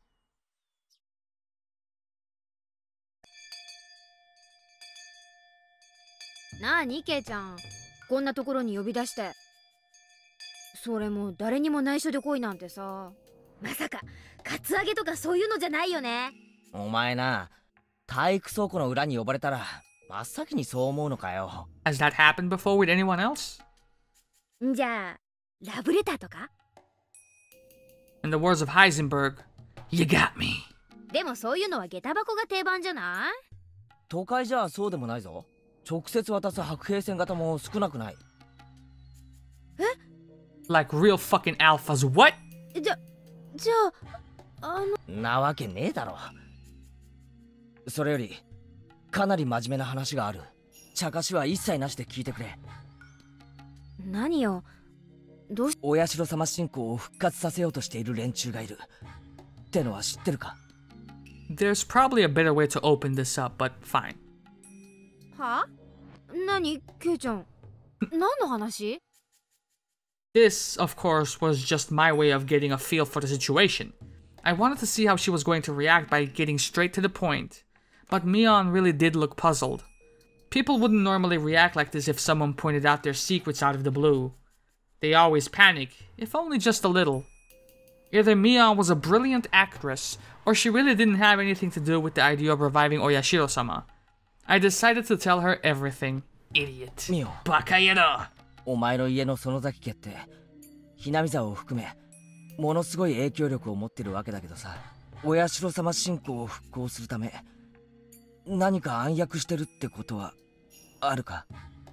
なあにケイちゃん、こんなところに呼び出して。それも誰にも内緒で来いなんてさ。まさかカツアゲとかそういうのじゃないよね。 お前な、体育倉庫の裏に呼ばれたら真っ先にそう思うのかよ。 Has that happened before with anyone else? じゃあラブレターとか？ In the words of Heisenberg, you got me. でもそういうのは下駄箱が定番じゃない？ 都会じゃそうでもないぞ。直接渡す白兵線型も少なくない。 え？ Like real fucking alphas, what? じゃあなわけねえだろ。それよりかなり真面目な話がある。茶化しは一切なしで聞いてくれ。 何よ。どうしお社様信仰を復活させようとしている連中がいるってのは知ってるか？ There's probably a better way to open this up, but fine. は？何ケイちゃん。何の話？ This, of course, was just my way of getting a feel for the situation. I wanted to see how she was going to react by getting straight to the point. But Mion really did look puzzled. People wouldn't normally react like this if someone pointed out their secrets out of the blue. They always panic, if only just a little. Either Mion was a brilliant actress, or she really didn't have anything to do with the idea of reviving Oyashiro-sama. I decided to tell her everything. Idiot. Mion. Bakayero. お前の家の園崎家ってひなみ沢を含めものすごい影響力を持ってるわけだけどさ、お社様信仰を復興するため何か暗躍してるってことはあるか？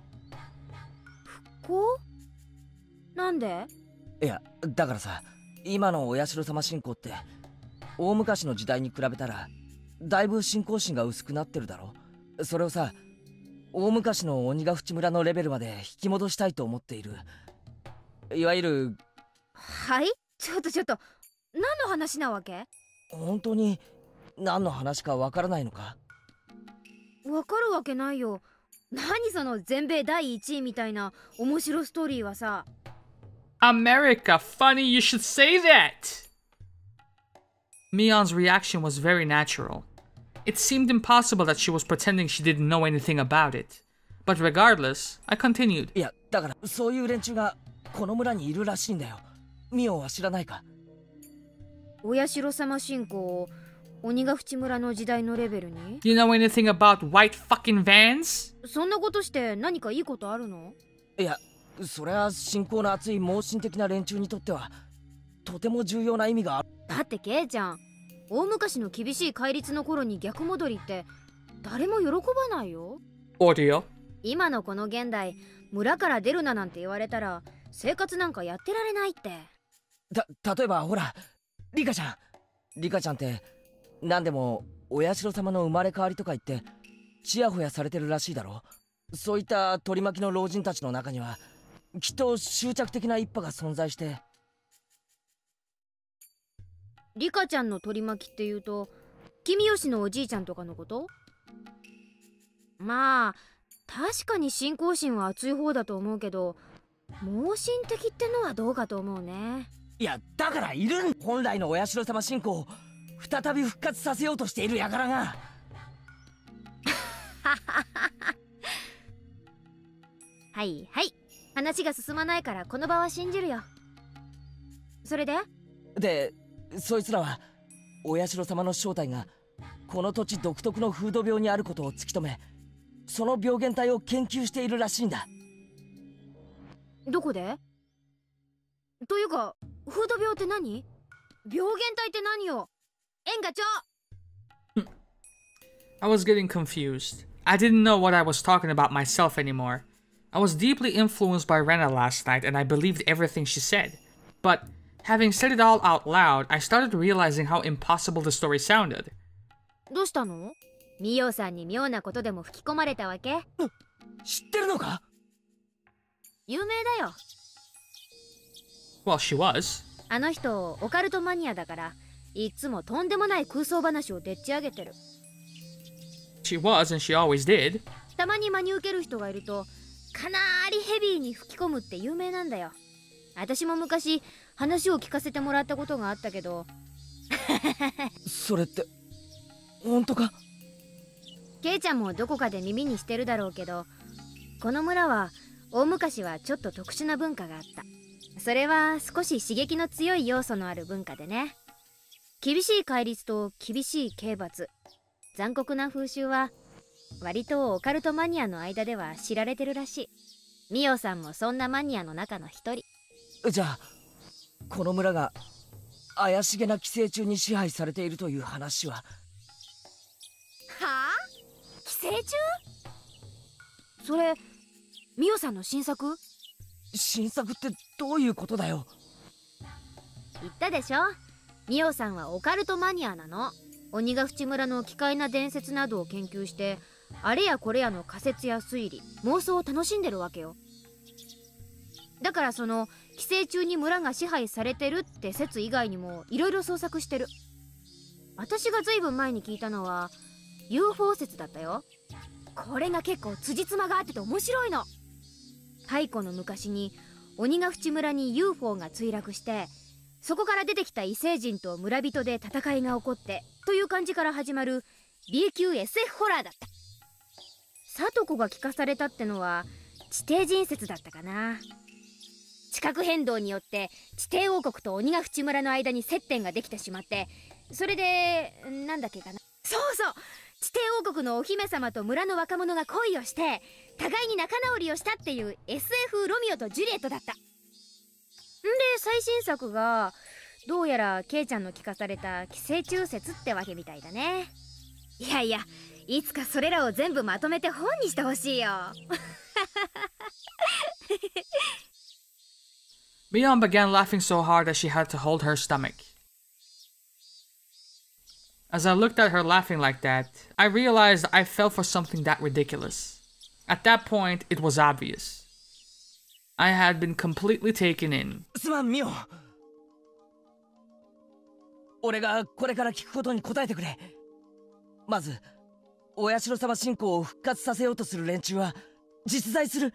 復興？なんで？ いや、だからさ、今のお社様信仰って大昔の時代に比べたらだいぶ信仰心が薄くなってるだろ。それをさ、大昔の鬼ヶ淵村のレベルまで引き戻したいと思っている。いわゆる。 はい？ちょっと何の話なわけ？ 本当に何の話かわからないのか？ わかるわけないよ。何その全米第1位みたいな面白ストーリーはさ。 America, funny you should say that! Mion's reaction was very natural. It seemed impossible that she was pretending she didn't know anything about it. But regardless, I continued. いや、だからそういう連中がこの村にいるらしいんだよ。ミオンは知らないか？ お社様信仰を鬼ヶ淵村の時代のレベルに？ You know anything about white fucking vans? そんなことして何かいいことあるの？ いや、それは信仰の厚い盲信的な連中にとってはとても重要な意味がある。 だってケイちゃん、大昔の厳しい戒律の頃に逆戻りって誰も喜ばないよ。 Audio. 今のこの現代、村から出るななんて言われたら生活なんかやってられないって。 例えばほら、リカちゃんって何でもお社様の生まれ変わりとか言ってちやほやされてるらしいだろ。そういった取り巻きの老人たちの中にはきっと執着的な一派が存在して。 リカちゃんの取り巻きっていうと君吉のおじいちゃんとかのこと？まあ確かに信仰心は厚い方だと思うけど、盲信的ってのはどうかと思うね。 いや、だからいるん。本来のお社様信仰を再び復活させようとしている輩が。 はいはい、話が進まないからこの場は信じるよ。それでそいつらはお社様の正体がこの土地独特の風土病にあることを突き止め、その病原体を研究しているらしいんだ。 どこで？というか風土病って何？病原体って何よ？エンガチョ。 I was getting confused. I didn't know what I was talking about myself anymore. I was deeply influenced by Rena last night and I believed everything she said. But having said it all out loud, I started realizing how impossible the story sounded. どうしたの？ミオさんに妙なことでも吹き込まれたわけ？ 知ってるのか？ 有名だよ。 Well, she was. あの人オカルトマニアだから、いつもとんでもない空想話をでっち上げてる。 She was, and she always did. たまに真に受ける人がいるとかなりヘビーに吹き込むって有名なんだよ。私も昔話を聞かせてもらったことがあったけど。 それって本当か？ ケイちゃんもどこかで耳にしてるだろうけど、この村は大昔はちょっと特殊な文化があった。それは少し刺激の強い要素のある文化でね。厳しい戒律と厳しい刑罰、残酷な風習は割とオカルトマニアの間では知られてるらしい。ミオさんもそんなマニアの中の一人。 じゃあこの村が怪しげな寄生虫に支配されているという話は？ はあ？寄生虫？それミオさんの新作？ 新作ってどういうことだよ？ 言ったでしょ、ミオさんはオカルトマニアなの。鬼ヶ淵村の奇怪な伝説などを研究して、あれやこれやの仮説や推理、妄想を楽しんでるわけよ。だからその寄生虫に村が支配されてるって説以外にもいろいろ創作してる。私がずいぶん前に聞いたのは UFO 説だったよ。これが結構辻褄が合ってて面白いの。太古の昔に鬼ヶ淵村に UFO が墜落して、そこから出てきた異星人と村人で戦いが起こってという感じから始まる B 級 SF ホラーだった。聡子が聞かされたってのは地底人説だったかな。地殻変動によって地底王国と鬼ヶ淵村の間に接点ができてしまって、それでなんだっけかな、そうそう、地底王国のお姫様と村の若者が恋をして互いに仲直りをしたっていう SF ロミオとジュリエットだった。んで最新作がどうやらケイちゃんの聞かされた寄生虫説ってわけみたいだね。いやいや、いつかそれらを全部まとめて本にしてほしいよ。 Mion began laughing so hard that she had to hold her stomach. As I looked at her laughing like that, I realized I fell for something that ridiculous. At that point, it was obvious. I had been completely taken in. すまんミオ、俺がこれから聞くことに答えてくれ。まずお社様信仰を復活させようとする連中は実在する？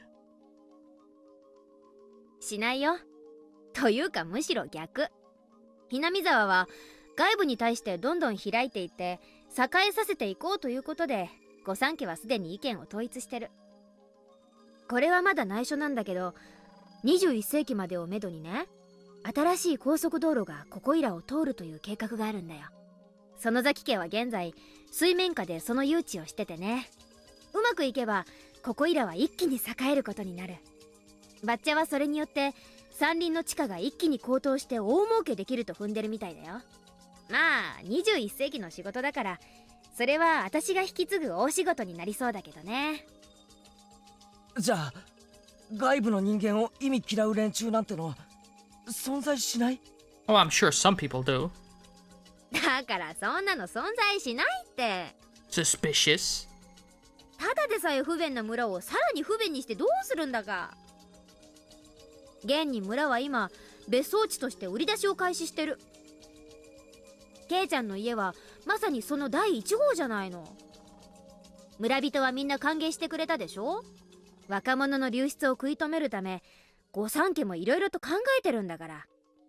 しないよ。というかむしろ逆。ひなみ沢は外部に対してどんどん開いていって栄えさせていこうということで、御三家はすでに意見を統一してる。これはまだ内緒なんだけど、21世紀までをめどにね、新しい高速道路がここいらを通るという計画があるんだよ。園崎家は現在水面下でその誘致をしててね、うまくいけばここいらは一気に栄えることになる。バッチャはそれによって山林の地価が一気に高騰して大儲けできると踏んでるみたいだよ。まあ21世紀の仕事だから、それは私が引き継ぐ大仕事になりそうだけどね。 じゃあ外部の人間を意味嫌う連中なんてのは存在しない？ Oh, I'm sure some people do. だからそんなの存在しないって。 Suspicious? ただでさえ不便な村をさらに不便にしてどうするんだか。現に村は今別荘地として売り出しを開始してる。ケイちゃんの家はまさにその第1号じゃないの。村人はみんな歓迎してくれたでしょ。若者の流出を食い止めるため御三家もいろいろと考えてるんだから。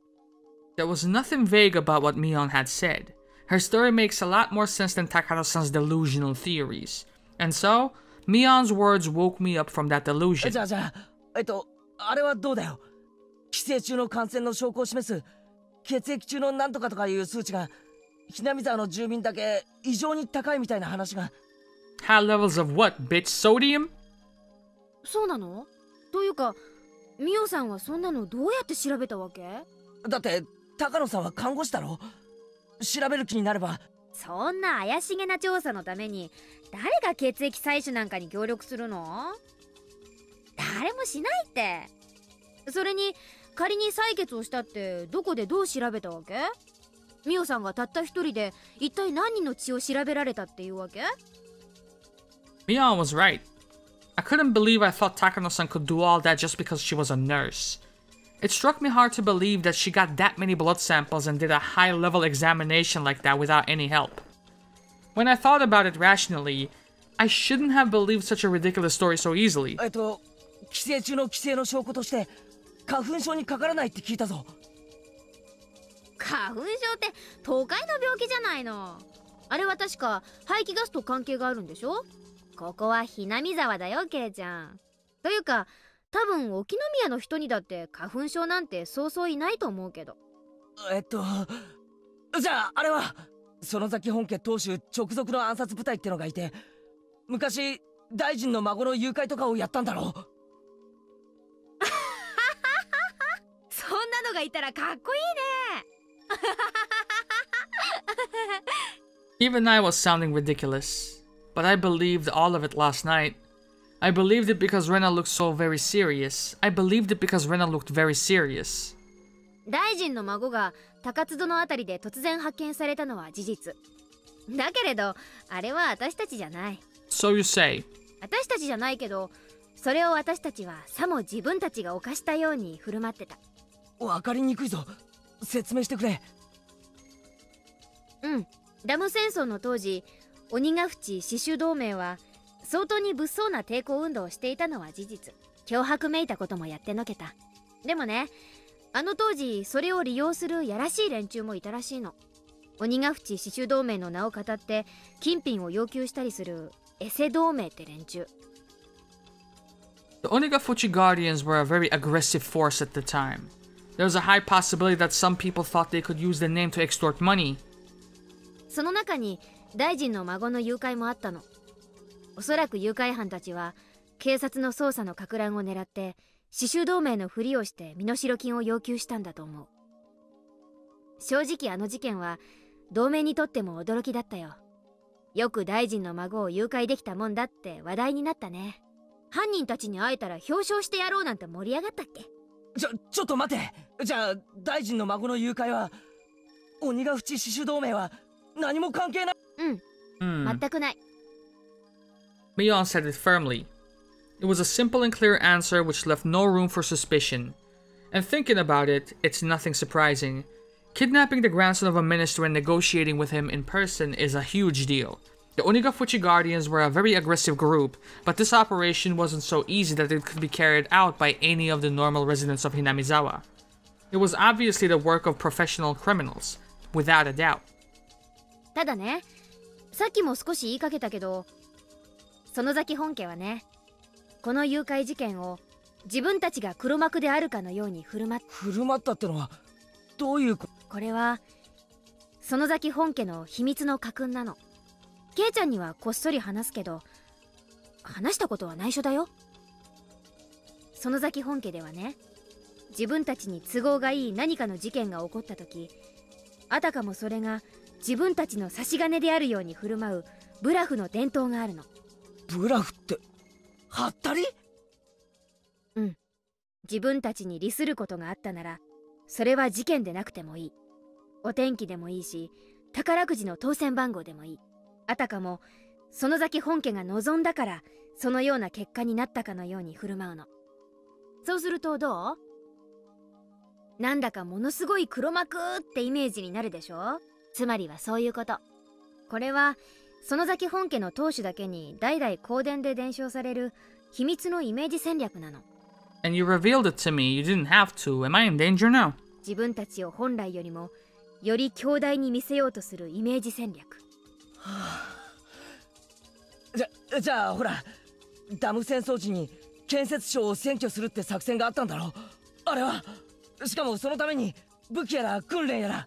There was nothing vague about what Mion had said. Her story makes a lot more sense than Takara-san's delusional theories. And so, Mion's words woke me up from that delusion. じゃああれはどうだよ。寄生虫の感染の証拠を示す血液中のなんとかとかいう数値がひなみ沢の住民だけ異常に高いみたいな話が。 High levels of what, bitch? Sodium? そうなの？というかミオさんはそんなのどうやって調べたわけ？ だって高野さんは看護師だろ。調べる気になれば。 そんな怪しげな調査のために誰が血液採取なんかに協力するの？誰もしないって。それに仮に採血をしたってどこでどう調べたわけ？ミオさんがたった一人で一体何人の血を調べられたっていうわけ？ Mion was right. I couldn't believe I thought Takano-san could do all that just because she was a nurse. It struck me hard to believe that she got that many blood samples and did a high-level examination like that without any help. When I thought about it rationally, I shouldn't have believed such a ridiculous story so easily. 寄生虫の寄生の証拠として花粉症にかからないって聞いたぞ。 花粉症って都会の病気じゃないの。あれは確か排気ガスと関係があるんでしょ。ここはひなみ沢だよ、ケイちゃん。というか多分沖宮の人にだって花粉症なんてそうそういないと思うけど。 じゃああれは園崎本家当主直属の暗殺部隊ってのがいて、昔大臣の孫の誘拐とかをやったんだろう。 そんなのがいたらかっこいいね。 Even I was sounding ridiculous, but I believed all of it last night. I believed it because Rena looked so very serious. I believed it because Rena looked very serious. 大臣の孫が高津戸のあたりで突然発見されたのは事実。だけれどあれは私たちじゃない。 So you say. 私たちじゃないけど、それを私たちはさも自分たちが犯したように振る舞ってた。 わかりにくいぞ。説明してくれ。 ダム戦争の当時、鬼ヶ淵死守同盟は相当に物騒な抵抗運動をしていたのは事実。脅迫めいたこともやってのけた。でもね、あの当時それを利用するやらしい連中もいたらしいの。鬼ヶ淵死守同盟の名を語って金品を要求したりするエセ同盟って連中。 The Onigafuchi Guardians were a very aggressive force at the time. There was a high possibility that some people thought they could use the name to extort money. その中に大臣の孫の誘拐もあったの。おそらく誘拐犯たちは警察の捜査の撹乱を狙って死守同盟のふりをして身代金を要求したんだと思う。正直あの事件は同盟にとっても驚きだったよ。よく大臣の孫を誘拐できたもんだって話題になったね。犯人たちに会えたら表彰してやろうなんて盛り上がったっけ。 ちょっと待て。じゃあ大臣の孫の誘拐は鬼ヶ淵死守同盟は何も関係ない。 全くない。 Mion said it firmly. It was a simple and clear answer which left no room for suspicion. And thinking about it, it's nothing surprising. Kidnapping the grandson of a minister and negotiating with him in person is a huge deal. The Onigafuchi Guardians were a very aggressive group, but this operation wasn't so easy that it could be carried out by any of the normal residents of Hinamizawa. It was obviously the work of professional criminals, without a doubt. ただね、さっきも少し言いかけたけど、園崎本家はね、この誘拐事件を自分たちが黒幕であるかのように振る舞ったってのはどういうこれは園崎本家の秘密の家訓なの。ケイちゃんにはこっそり話すけど、話したことは内緒だよ。園崎本家ではね、自分たちに都合がいい何かの事件が起こった時、あたかもそれが自分たちの差し金であるように振る舞うブラフの伝統があるの。 ブラフってはったり？ 自分たちに利することがあったなら、それは事件でなくてもいい。お天気でもいいし、宝くじの当選番号でもいい。あたかも園崎本家が望んだからそのような結果になったかのように振る舞うの。そうするとどう？なんだかものすごい黒幕ってイメージになるでしょ。つまりはそういうこと。これは園崎本家の当主だけに代々公伝で伝承される秘密のイメージ戦略なの。 And you revealed it to me. You didn't have to. Am I in danger now? 自分たちを本来よりもより強大に見せようとするイメージ戦略。 じゃあほら、ダム戦争時に建設省を占拠するって作戦があったんだろ。あれはしかもそのために武器やら訓練やら。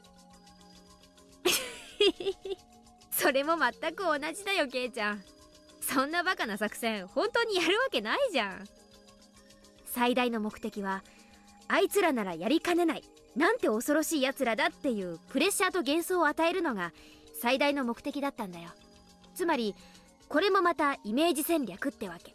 それも全く同じだよ、ケイちゃん。そんなバカな作戦本当にやるわけないじゃん。最大の目的はあいつらならやりかねない、なんて恐ろしいやつらだっていうプレッシャーと幻想を与えるのが最大の目的だったんだよ。つまりこれもまたイメージ戦略ってわけ。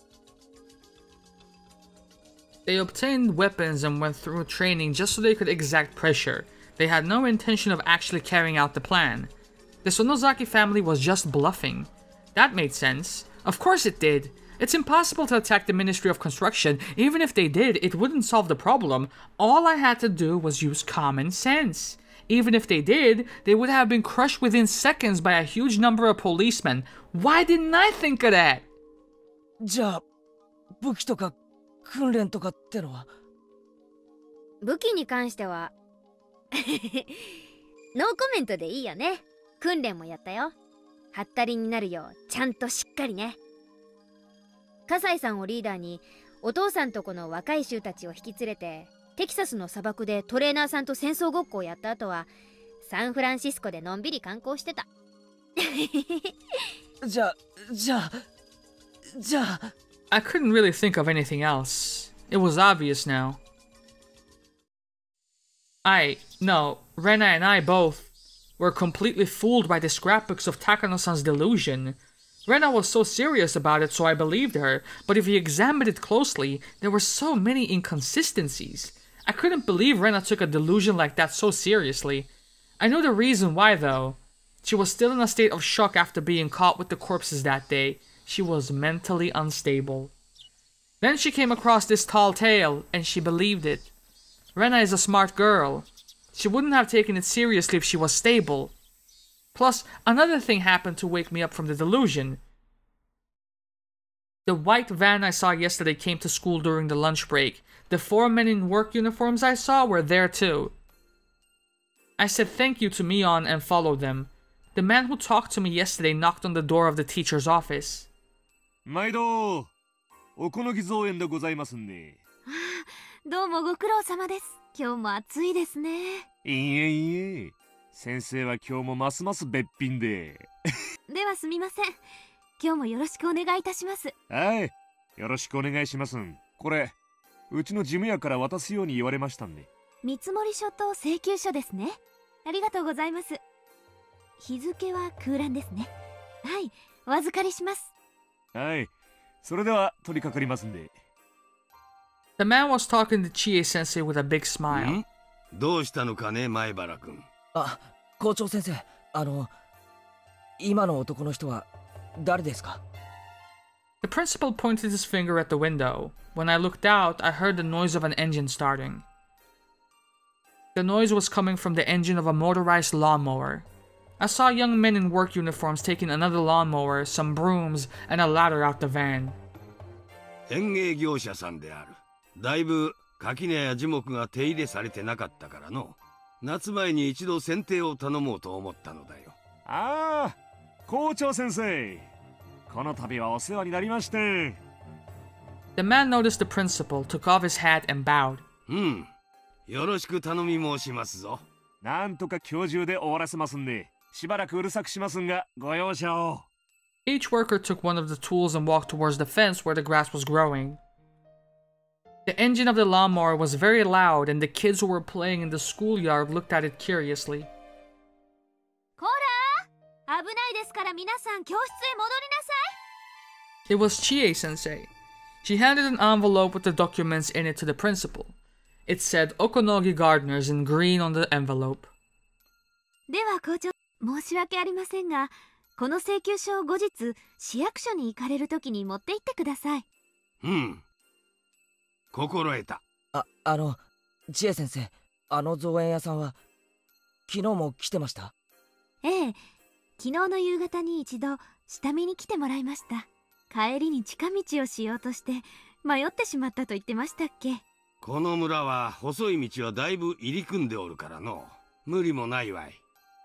They obtained weapons and went through training just so they could exact pressure. They had no intention of actually carrying out the plan. The Sonozaki family was just bluffing. That made sense. Of course it did. It's impossible to attack the Ministry of Construction. Even if they did, it wouldn't solve the problem. All I had to do was use common sense. Even if they did, they would have been crushed within seconds by a huge number of policemen. Why didn't I think of that? じゃあ武器とか訓練とかってのは。 武器に関してはノーコメントでいいよね。訓練もやったよ。ハッタリになるようちゃんとしっかりね。葛西さんをリーダーにお父さんとこの若い衆たちを引き連れてテキサスの砂漠でトレーナーさんと戦争ごっこをやった後はサンフランシスコでのんびり観光してた。 じゃあ I couldn't really think of anything else. It was obvious now. Rena and I both were completely fooled by the scrapbooks of Takano-san's delusion. Rena was so serious about it, so I believed her, but if you examined it closely, there were so many inconsistencies. I couldn't believe Rena took a delusion like that so seriously. I knew the reason why, though. She was still in a state of shock after being caught with the corpses that day. She was mentally unstable. Then she came across this tall tale, and she believed it. Rena is a smart girl. She wouldn't have taken it seriously if she was stable. Plus, another thing happened to wake me up from the delusion. The white van I saw yesterday came to school during the lunch break. The 4 men in work uniforms I saw were there too. I said thank you to Mion and followed them. The man who talked to me yesterday knocked on the door of the teacher's office. 毎度おこのぎ造園でございますね。 どうもご苦労様です。今日も暑いですね。 いえいえ、先生は今日もますますべっぴんで。 ではすみません。今日もよろしくお願いいたします。 はい、よろしくお願いします。これうちの事務屋から渡すように言われましたんで。 見積書と請求書ですね。ありがとうございます。日付は空欄ですね。はい、お預かりします。 はい、それでは取り掛かりますんで。 The man was talking to Chie-sensei with a big smile. どうしたのかね、前原君。 あ、校長先生、今の男の人は誰ですか？ The principal pointed his finger at the window. When I looked out, I heard the noise of an engine starting. The noise was coming from the engine of a motorized lawnmower. I saw young men in work uniforms taking another lawnmower, some brooms, and a ladder out the van. 園芸業者さんである。だいぶ垣根や樹木が手入れされてなかったからの。夏前に一度剪定を頼もうと思ったのだよ。 ああ、校長先生。この度はお世話になりまして。 The man noticed the principal, took off his hat, and bowed. よろしく頼み申しますぞ。 なんとか今日中で終わらせますんで、しばらくうるさくしますんが、ご容赦を。 Each worker took one of the tools and walked towards the fence where the grass was growing. The engine of the lawnmower was very loud, and the kids who were playing in the schoolyard looked at it curiously. こら、危ないですから皆さん教室へ戻りなさい。 It was Chie-sensei. She handed an envelope with the documents in it to the principal. It said Okonogi Gardeners in green on the envelope. では校長、申し訳ありませんが、この請求書を後日市役所に行かれるときに持って行ってください。 心得た。 千恵先生、造園屋さんは昨日も来てました？ ええ、昨日の夕方に一度下見に来てもらいました。帰りに近道をしようとして迷ってしまったと言ってましたっけ。 この村は細い道はだいぶ入り組んでおるからの。無理もないわい。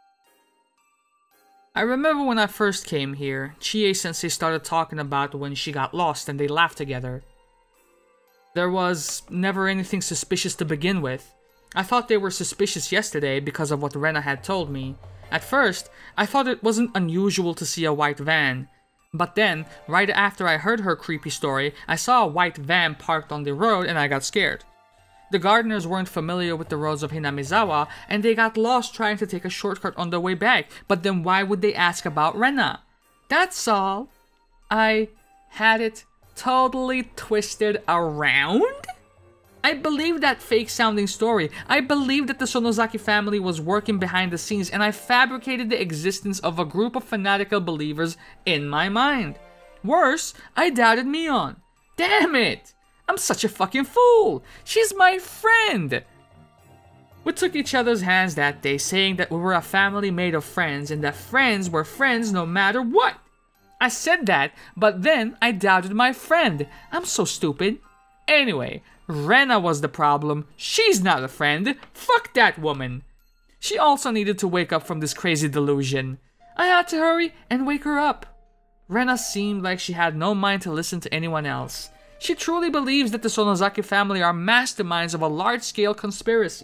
I remember when I first came here, Chie-sensei started talking about when she got lost and they laughed together. There was never anything suspicious to begin with. I thought they were suspicious yesterday because of what Rena had told me. At first, I thought it wasn't unusual to see a white van. But then, right after I heard her creepy story, I saw a white van parked on the road and I got scared. The gardeners weren't familiar with the roads of Hinamizawa, and they got lost trying to take a shortcut on their way back. But then why would they ask about Rena? That's all. I had it totally twisted around? I believed that fake-sounding story. I believed that the Sonozaki family was working behind the scenes, and I fabricated the existence of a group of fanatical believers in my mind. Worse, I doubted Mion. Damn it! I'm such a fucking fool! She's my friend! We took each other's hands that day, saying that we were a family made of friends and that friends were friends no matter what. I said that, but then I doubted my friend. I'm so stupid. Anyway, Rena was the problem. She's not a friend. Fuck that woman. She also needed to wake up from this crazy delusion. I had to hurry and wake her up. Rena seemed like she had no mind to listen to anyone else. She truly believes that the Sonozaki family are masterminds of a large-scale conspiracy.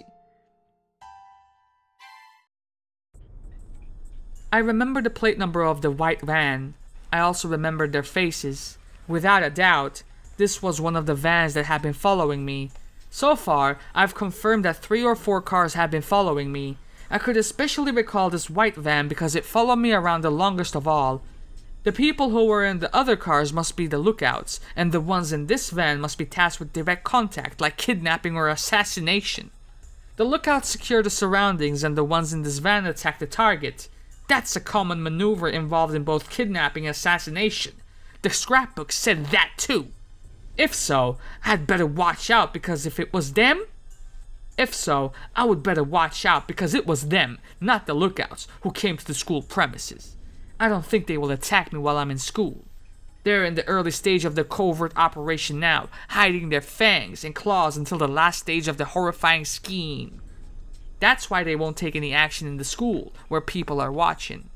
I remember the plate number of the white van. I also remembered their faces. Without a doubt, this was one of the vans that had been following me. So far, I've confirmed that 3 or 4 cars had been following me. I could especially recall this white van because it followed me around the longest of all. The people who were in the other cars must be the lookouts, and the ones in this van must be tasked with direct contact, like kidnapping or assassination. The lookouts secure the surroundings, and the ones in this van attack the target. That's a common maneuver involved in both kidnapping and assassination. The scrapbook said that too. If so, I'd better watch out because if it was them... If so, I would better watch out because it was them, not the lookouts, who came to the school premises. I don't think they will attack me while I'm in school. They're in the early stage of the covert operation now, hiding their fangs and claws until the last stage of the horrifying scheme. That's why they won't take any action in the school, where people are watching.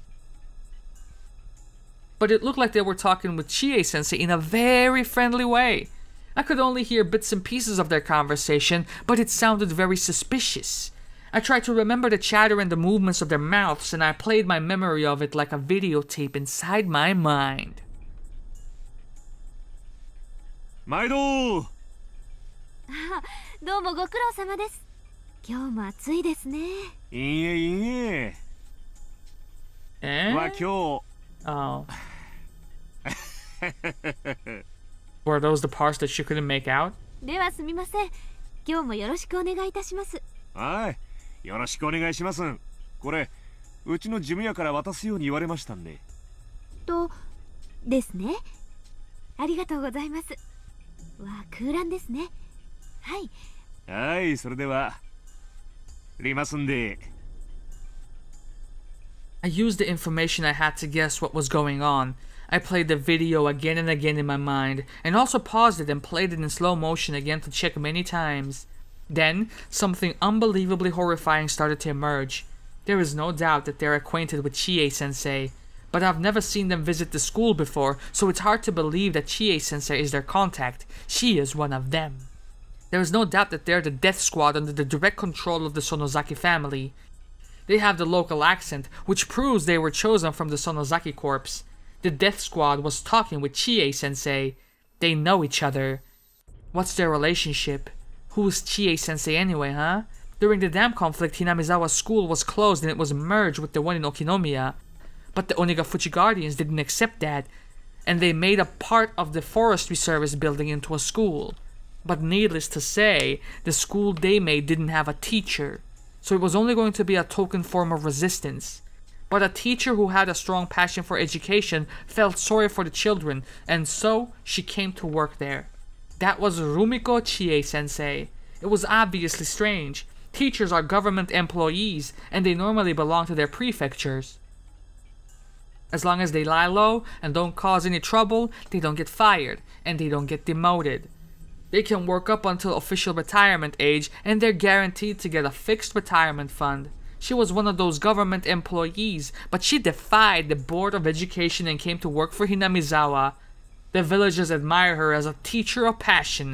But it looked like they were talking with Chie-sensei in a very friendly way. I could only hear bits and pieces of their conversation, but it sounded very suspicious. I tried to remember the chatter and the movements of their mouths, and I played my memory of it like a videotape inside my mind. 毎度。 どうもご苦労様です。今日も暑いですね。 いいえいいえ。は今日。 Oh. Were those the parts that she couldn't make out? ではすみません。今日もよろしくお願いいたします。 はい。よろしくお願いします。これ、うちの事務屋から渡すように言われましたんで。 と、ですね。ありがとうございます。わ、空欄ですね。はい。 はい、それでは。りますんで。 I used the information I had to guess what was going on. I played the video again and again in my mind, and also paused it and played it in slow motion again to check many times. Then, something unbelievably horrifying started to emerge. There is no doubt that they're acquainted with Chie-sensei, but I've never seen them visit the school before, so it's hard to believe that Chie-sensei is their contact. She is one of them. There is no doubt that they're the death squad under the direct control of the Sonozaki family. They have the local accent, which proves they were chosen from the Sonozaki Corps. The death squad was talking with Chie-sensei. They know each other. What's their relationship? Who is Chie-sensei anyway, huh? During the dam conflict, Hinamizawa School was closed and it was merged with the one in Okinomiya. But the Onigafuchi Guardians didn't accept that, and they made a part of the forestry service building into a school. But needless to say, the school they made didn't have a teacher, so it was only going to be a token form of resistance. But a teacher who had a strong passion for education felt sorry for the children, and so she came to work there. That was Rumiko Chie-sensei. It was obviously strange. Teachers are government employees, and they normally belong to their prefectures. As long as they lie low and don't cause any trouble, they don't get fired, and they don't get demoted. They can work up until official retirement age, and they're guaranteed to get a fixed retirement fund. She was one of those government employees, but she defied the Board of Education and came to work for Hinamizawa. The villagers admire her as a teacher of passion.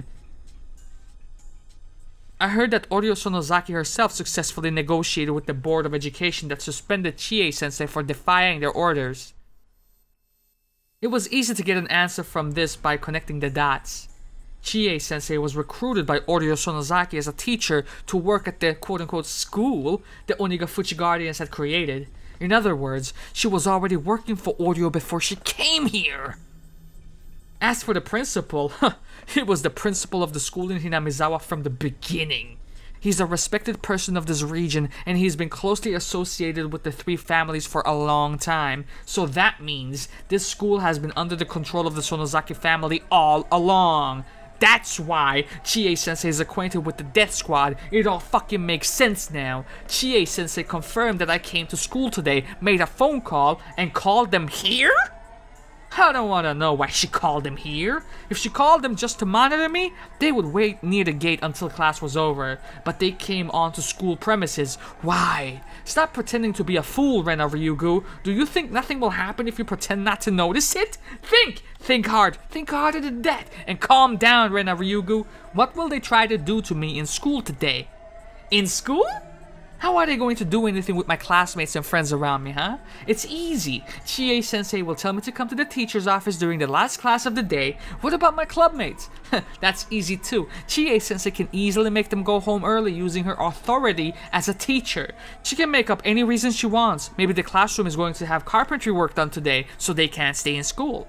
I heard that Oryo Sonozaki herself successfully negotiated with the Board of Education that suspended Chie-sensei for defying their orders. It was easy to get an answer from this by connecting the dots. Chie-sensei was recruited by Oryo Sonozaki as a teacher to work at the quote-unquote school the Onigafuchi Guardians had created. In other words, she was already working for Oryo before she came here! As for the principal, he was the principal of the school in Hinamizawa from the beginning. He's a respected person of this region, and he's been closely associated with the three families for a long time. So that means this school has been under the control of the Sonozaki family all along. That's why Chie-sensei is acquainted with the Death Squad. It all fucking makes sense now. Chie-sensei confirmed that I came to school today, made a phone call, and called them here? I don't want to know why she called them here. If she called them just to monitor me, they would wait near the gate until class was over. But they came onto school premises. Why? Stop pretending to be a fool, Rena Ryugu. Do you think nothing will happen if you pretend not to notice it? Think hard. Think harder than that. And calm down, Rena Ryugu. What will they try to do to me in school today? In school? How are they going to do anything with my classmates and friends around me, huh? It's easy. Chie-sensei will tell me to come to the teacher's office during the last class of the day. What about my clubmates? That's easy too. Chie-sensei can easily make them go home early using her authority as a teacher. She can make up any reason she wants. Maybe the classroom is going to have carpentry work done today, so they can't stay in school.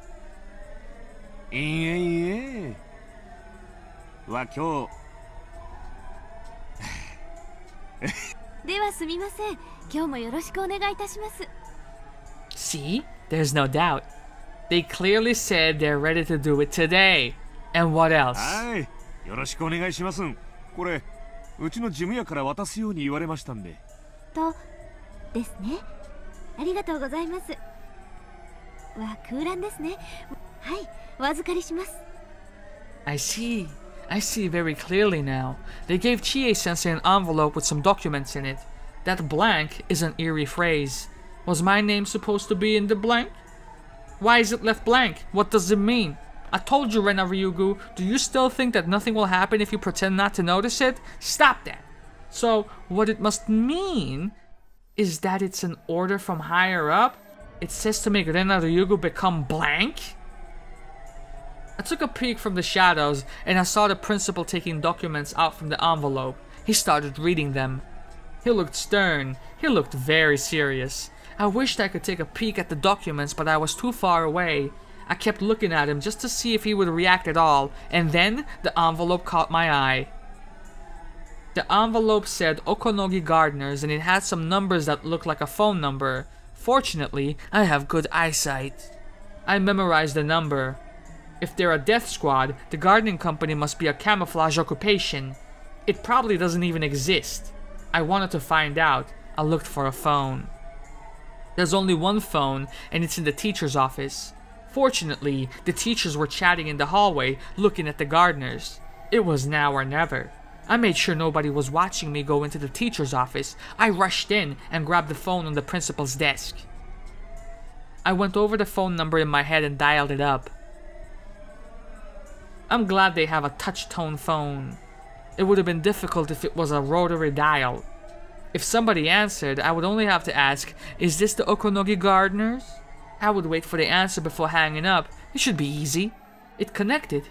ではすみません。今日もよろしくお願いいたします。 See? There's no doubt. They clearly said they're ready to do it today. And what else? はい。よろしくお願いします。これ、うちの事務屋から渡すように言われましたんで。 と、ですね。ありがとうございます。わ、空欄ですね。はい、お預かりします。 I see. I see very clearly now. They gave Chie-sensei an envelope with some documents in it. That blank is an eerie phrase. Was my name supposed to be in the blank? Why is it left blank? What does it mean? I told you, Rena Ryugu. Do you still think that nothing will happen if you pretend not to notice it? Stop that. So, what it must mean is that it's an order from higher up? It says to make Rena Ryugu become blank? I took a peek from the shadows, and I saw the principal taking documents out from the envelope. He started reading them. He looked stern. He looked very serious. I wished I could take a peek at the documents, but I was too far away. I kept looking at him just to see if he would react at all, and then the envelope caught my eye. The envelope said Okonogi Gardeners, and it had some numbers that looked like a phone number. Fortunately, I have good eyesight. I memorized the number. If they're a death squad, the gardening company must be a camouflage occupation. It probably doesn't even exist. I wanted to find out. I looked for a phone. There's only one phone, and it's in the teacher's office. Fortunately, the teachers were chatting in the hallway, looking at the gardeners. It was now or never. I made sure nobody was watching me go into the teacher's office. I rushed in and grabbed the phone on the principal's desk. I went over the phone number in my head and dialed it up. I'm glad they have a touch-tone phone. It would have been difficult if it was a rotary dial. If somebody answered, I would only have to ask, "Is this the Okonogi Gardeners?" I would wait for the answer before hanging up. It should be easy. It connected.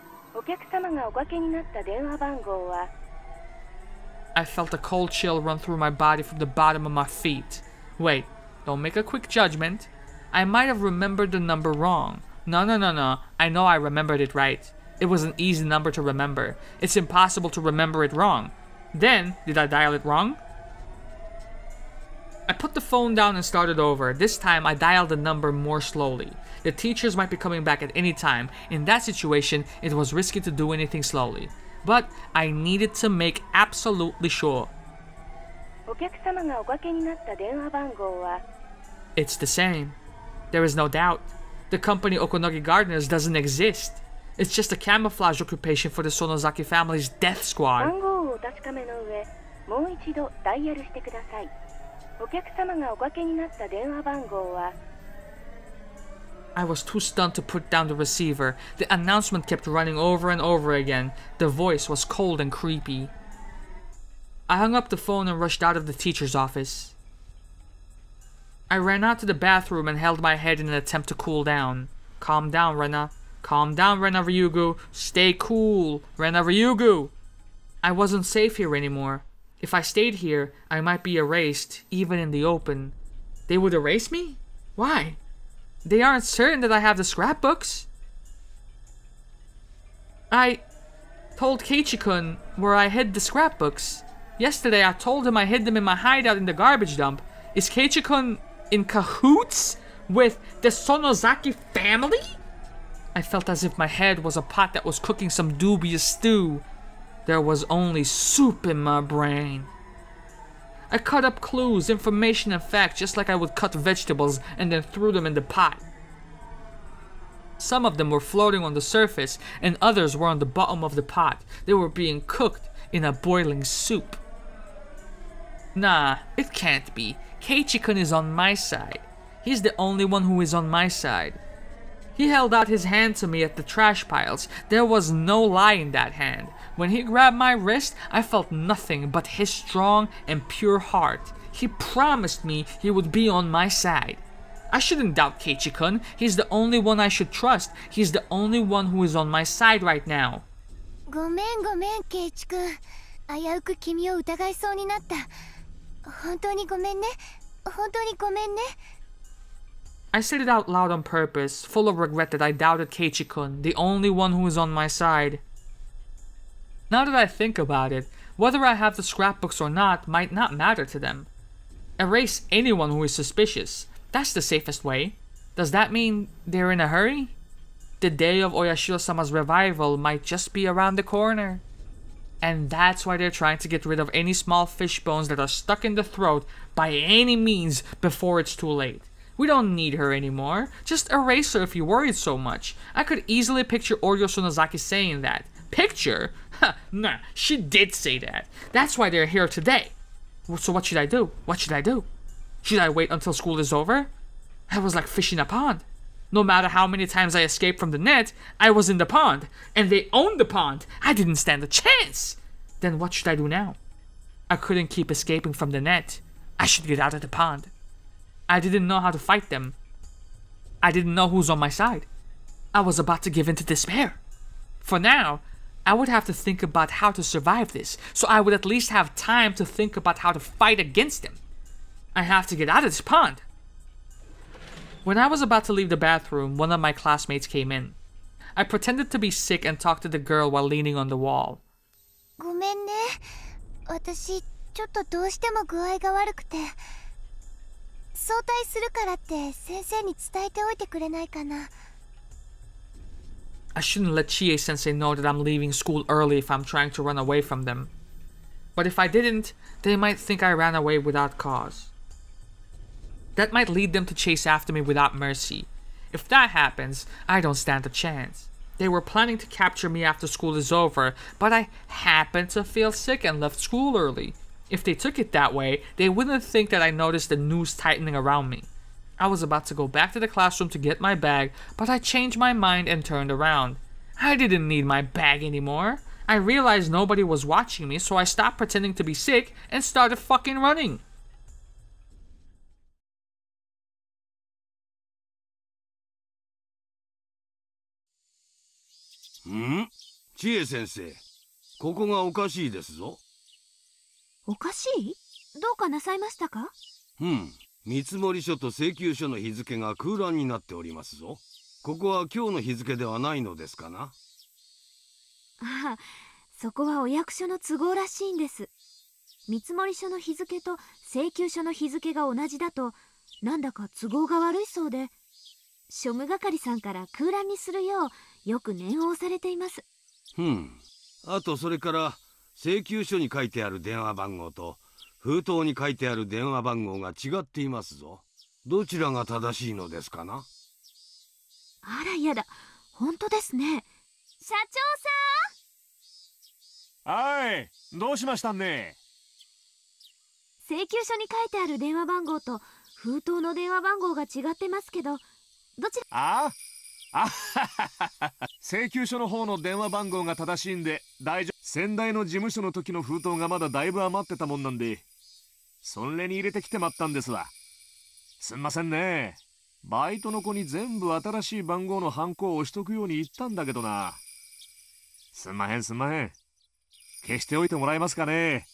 I felt a cold chill run through my body from the bottom of my feet. Wait, don't make a quick judgment. I might have remembered the number wrong. No. I know I remembered it right. It was an easy number to remember. It's impossible to remember it wrong. Then, did I dial it wrong? I put the phone down and started over. This time, I dialed the number more slowly. The teachers might be coming back at any time. In that situation, it was risky to do anything slowly. But I needed to make absolutely sure. It's the same. There is no doubt. The company Okonogi Gardeners doesn't exist. It's just a camouflage occupation for the Sonozaki family's death squad. I was too stunned to put down the receiver. The announcement kept running over and over again. The voice was cold and creepy. I hung up the phone and rushed out of the teacher's office. I ran out to the bathroom and held my head in an attempt to cool down. Calm down, Rena. Calm down, Rena Ryugu. Stay cool, Rena Ryugu. I wasn't safe here anymore. If I stayed here, I might be erased, even in the open. They would erase me? Why? They aren't certain that I have the scrapbooks. I told Keiichi-kun where I hid the scrapbooks. Yesterday I told him I hid them in my hideout in the garbage dump. Is Keiichi-kun in cahoots with the Sonozaki family? I felt as if my head was a pot that was cooking some dubious stew. There was only soup in my brain. I cut up clues, information, and facts just like I would cut vegetables and then threw them in the pot. Some of them were floating on the surface and others were on the bottom of the pot. They were being cooked in a boiling soup. Nah, it can't be. Keiichi-kun is on my side. He's the only one who is on my side. He held out his hand to me at the trash piles. There was no lie in that hand. When he grabbed my wrist, I felt nothing but his strong and pure heart. He promised me he would be on my side. I shouldn't doubt Keiichi-kun. He's the only one I should trust. He's the only one who is on my side right now. ごめんごめん、ケイチ君。危うく君を疑いそうになった。本当にごめんね。本当にごめんね。 I said it out loud on purpose, full of regret that I doubted Keiichi-kun, the only one who is on my side. Now that I think about it, whether I have the scrapbooks or not might not matter to them. Erase anyone who is suspicious. That's the safest way. Does that mean they're in a hurry? The day of Oyashiro-sama's revival might just be around the corner. And that's why they're trying to get rid of any small fish bones that are stuck in the throat by any means before it's too late. We don't need her anymore. Just erase her if you're worried so much. I could easily picture Oryo Sonozaki saying that. Picture? Nah, she did say that. That's why they're here today. So what should I do? What should I do? Should I wait until school is over? I was like fish in a pond. No matter how many times I escaped from the net, I was in the pond. And they owned the pond. I didn't stand a chance. Then what should I do now? I couldn't keep escaping from the net. I should get out of the pond. I didn't know how to fight them. I didn't know who's on my side. I was about to give in to despair. For now, I would have to think about how to survive this, so I would at least have time to think about how to fight against them. I have to get out of this pond. When I was about to leave the bathroom, one of my classmates came in. I pretended to be sick and talked to the girl while leaning on the wall. ごめんね。私、ちょっとどうしても具合が悪くて。早退するからって先生に伝えておいてくれないかな。 I shouldn't let Chie-sensei know that I'm leaving school early if I'm trying to run away from them. But if I didn't, they might think I ran away without cause. That might lead them to chase after me without mercy. If that happens, I don't stand a chance. They were planning to capture me after school is over, but I happened to feel sick and left school early. If they took it that way, they wouldn't think that I noticed the noose tightening around me. I was about to go back to the classroom to get my bag, but I changed my mind and turned around. I didn't need my bag anymore. I realized nobody was watching me, so I stopped pretending to be sick and started fucking running. Chie 先生、ここがおかしいですぞ。 おかしい？どうかなさいましたか？ 見積書と請求書の日付が空欄になっておりますぞ。ここは今日の日付ではないのですかな？ ああ、そこはお役所の都合らしいんです。見積書の日付と請求書の日付が同じだとなんだか都合が悪いそうで、庶務係さんから空欄にするようよく念を押されています。 あとそれから請求書に書いてある電話番号と封筒に書いてある電話番号が違っていますぞ。どちらが正しいのですかな？ あらやだ、本当ですね。社長さん。 はい、どうしましたね。 請求書に書いてある電話番号と封筒の電話番号が違ってますけど、どちら？ 請求書の方の電話番号が正しいんで大丈夫。先代の事務所の時の封筒がまだだいぶ余ってたもんなんで、それに入れてきてまったんですわ。すんませんね。バイトの子に全部新しい番号のハンコを押しとくように言ったんだけどな。すんまへんすんまへん。消しておいてもらえますかね。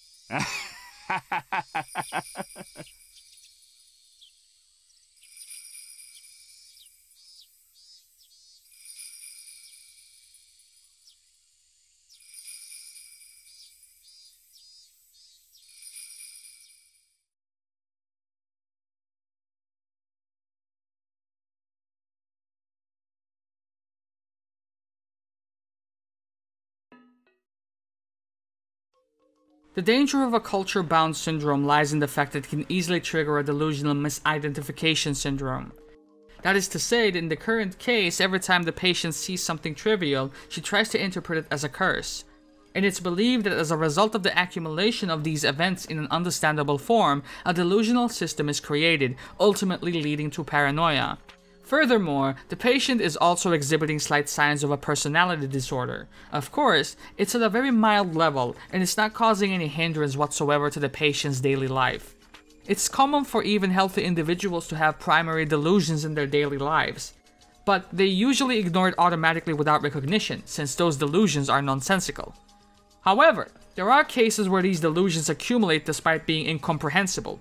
The danger of a culture-bound syndrome lies in the fact that it can easily trigger a delusional misidentification syndrome. That is to say that in the current case, every time the patient sees something trivial, she tries to interpret it as a curse. And it's believed that as a result of the accumulation of these events in an understandable form, a delusional system is created, ultimately leading to paranoia. Furthermore, the patient is also exhibiting slight signs of a personality disorder. Of course, it's at a very mild level, and it's not causing any hindrance whatsoever to the patient's daily life. It's common for even healthy individuals to have primary delusions in their daily lives, but they usually ignore it automatically without recognition, since those delusions are nonsensical. However, there are cases where these delusions accumulate despite being incomprehensible.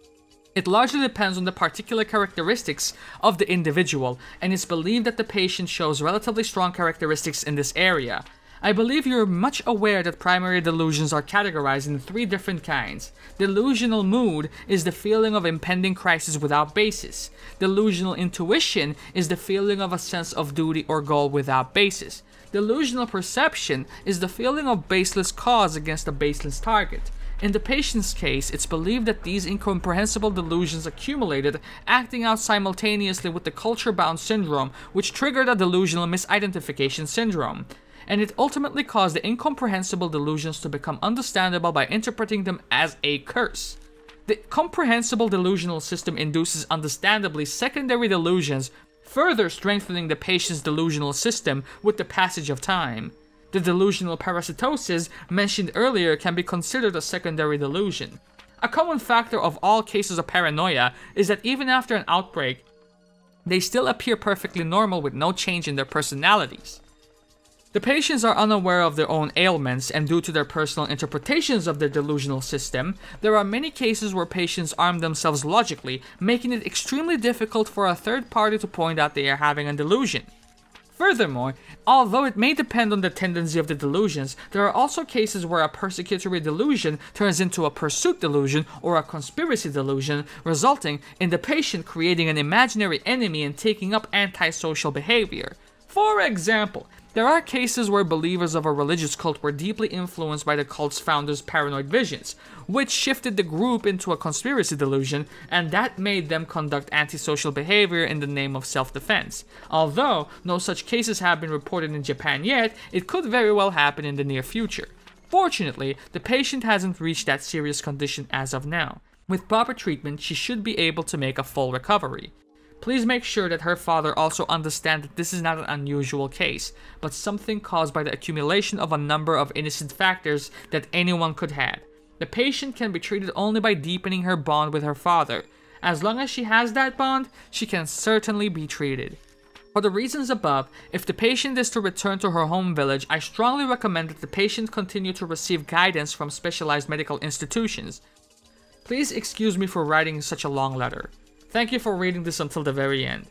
It largely depends on the particular characteristics of the individual, and it's believed that the patient shows relatively strong characteristics in this area. I believe you're much aware that primary delusions are categorized in 3 different kinds. Delusional mood is the feeling of impending crisis without basis. Delusional intuition is the feeling of a sense of duty or goal without basis. Delusional perception is the feeling of baseless cause against a baseless target. In the patient's case, it's believed that these incomprehensible delusions accumulated, acting out simultaneously with the culture-bound syndrome, which triggered a delusional misidentification syndrome. And it ultimately caused the incomprehensible delusions to become understandable by interpreting them as a curse. The comprehensible delusional system induces understandably secondary delusions, further strengthening the patient's delusional system with the passage of time. The delusional parasitosis mentioned earlier can be considered a secondary delusion. A common factor of all cases of paranoia is that even after an outbreak, they still appear perfectly normal with no change in their personalities. The patients are unaware of their own ailments, and due to their personal interpretations of their delusional system, there are many cases where patients arm themselves logically, making it extremely difficult for a third party to point out they are having a delusion. Furthermore, although it may depend on the tendency of the delusions, there are also cases where a persecutory delusion turns into a pursuit delusion or a conspiracy delusion, resulting in the patient creating an imaginary enemy and taking up antisocial behavior. For example, there are cases where believers of a religious cult were deeply influenced by the cult's founder's paranoid visions, which shifted the group into a conspiracy delusion, and that made them conduct antisocial behavior in the name of self-defense. Although no such cases have been reported in Japan yet, it could very well happen in the near future. Fortunately, the patient hasn't reached that serious condition as of now. With proper treatment, she should be able to make a full recovery. Please make sure that her father also understands that this is not an unusual case, but something caused by the accumulation of a number of innocent factors that anyone could have. The patient can be treated only by deepening her bond with her father. As long as she has that bond, she can certainly be treated. For the reasons above, if the patient is to return to her home village, I strongly recommend that the patient continue to receive guidance from specialized medical institutions. Please excuse me for writing such a long letter. Thank you for reading this until the very end.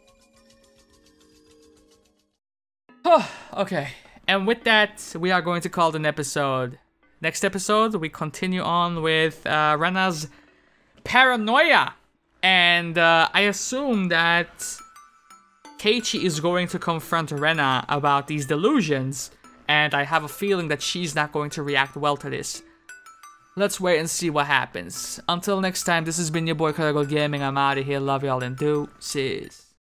Okay, and with that, we are going to call it an episode. Next episode, we continue on with Rena's paranoia. And I assume that Keiichi is going to confront Rena about these delusions, and I have a feeling that she's not going to react well to this. Let's wait and see what happens. Until next time, this has been your boy Karago Gaming. I'm out of here. Love y'all and deuces.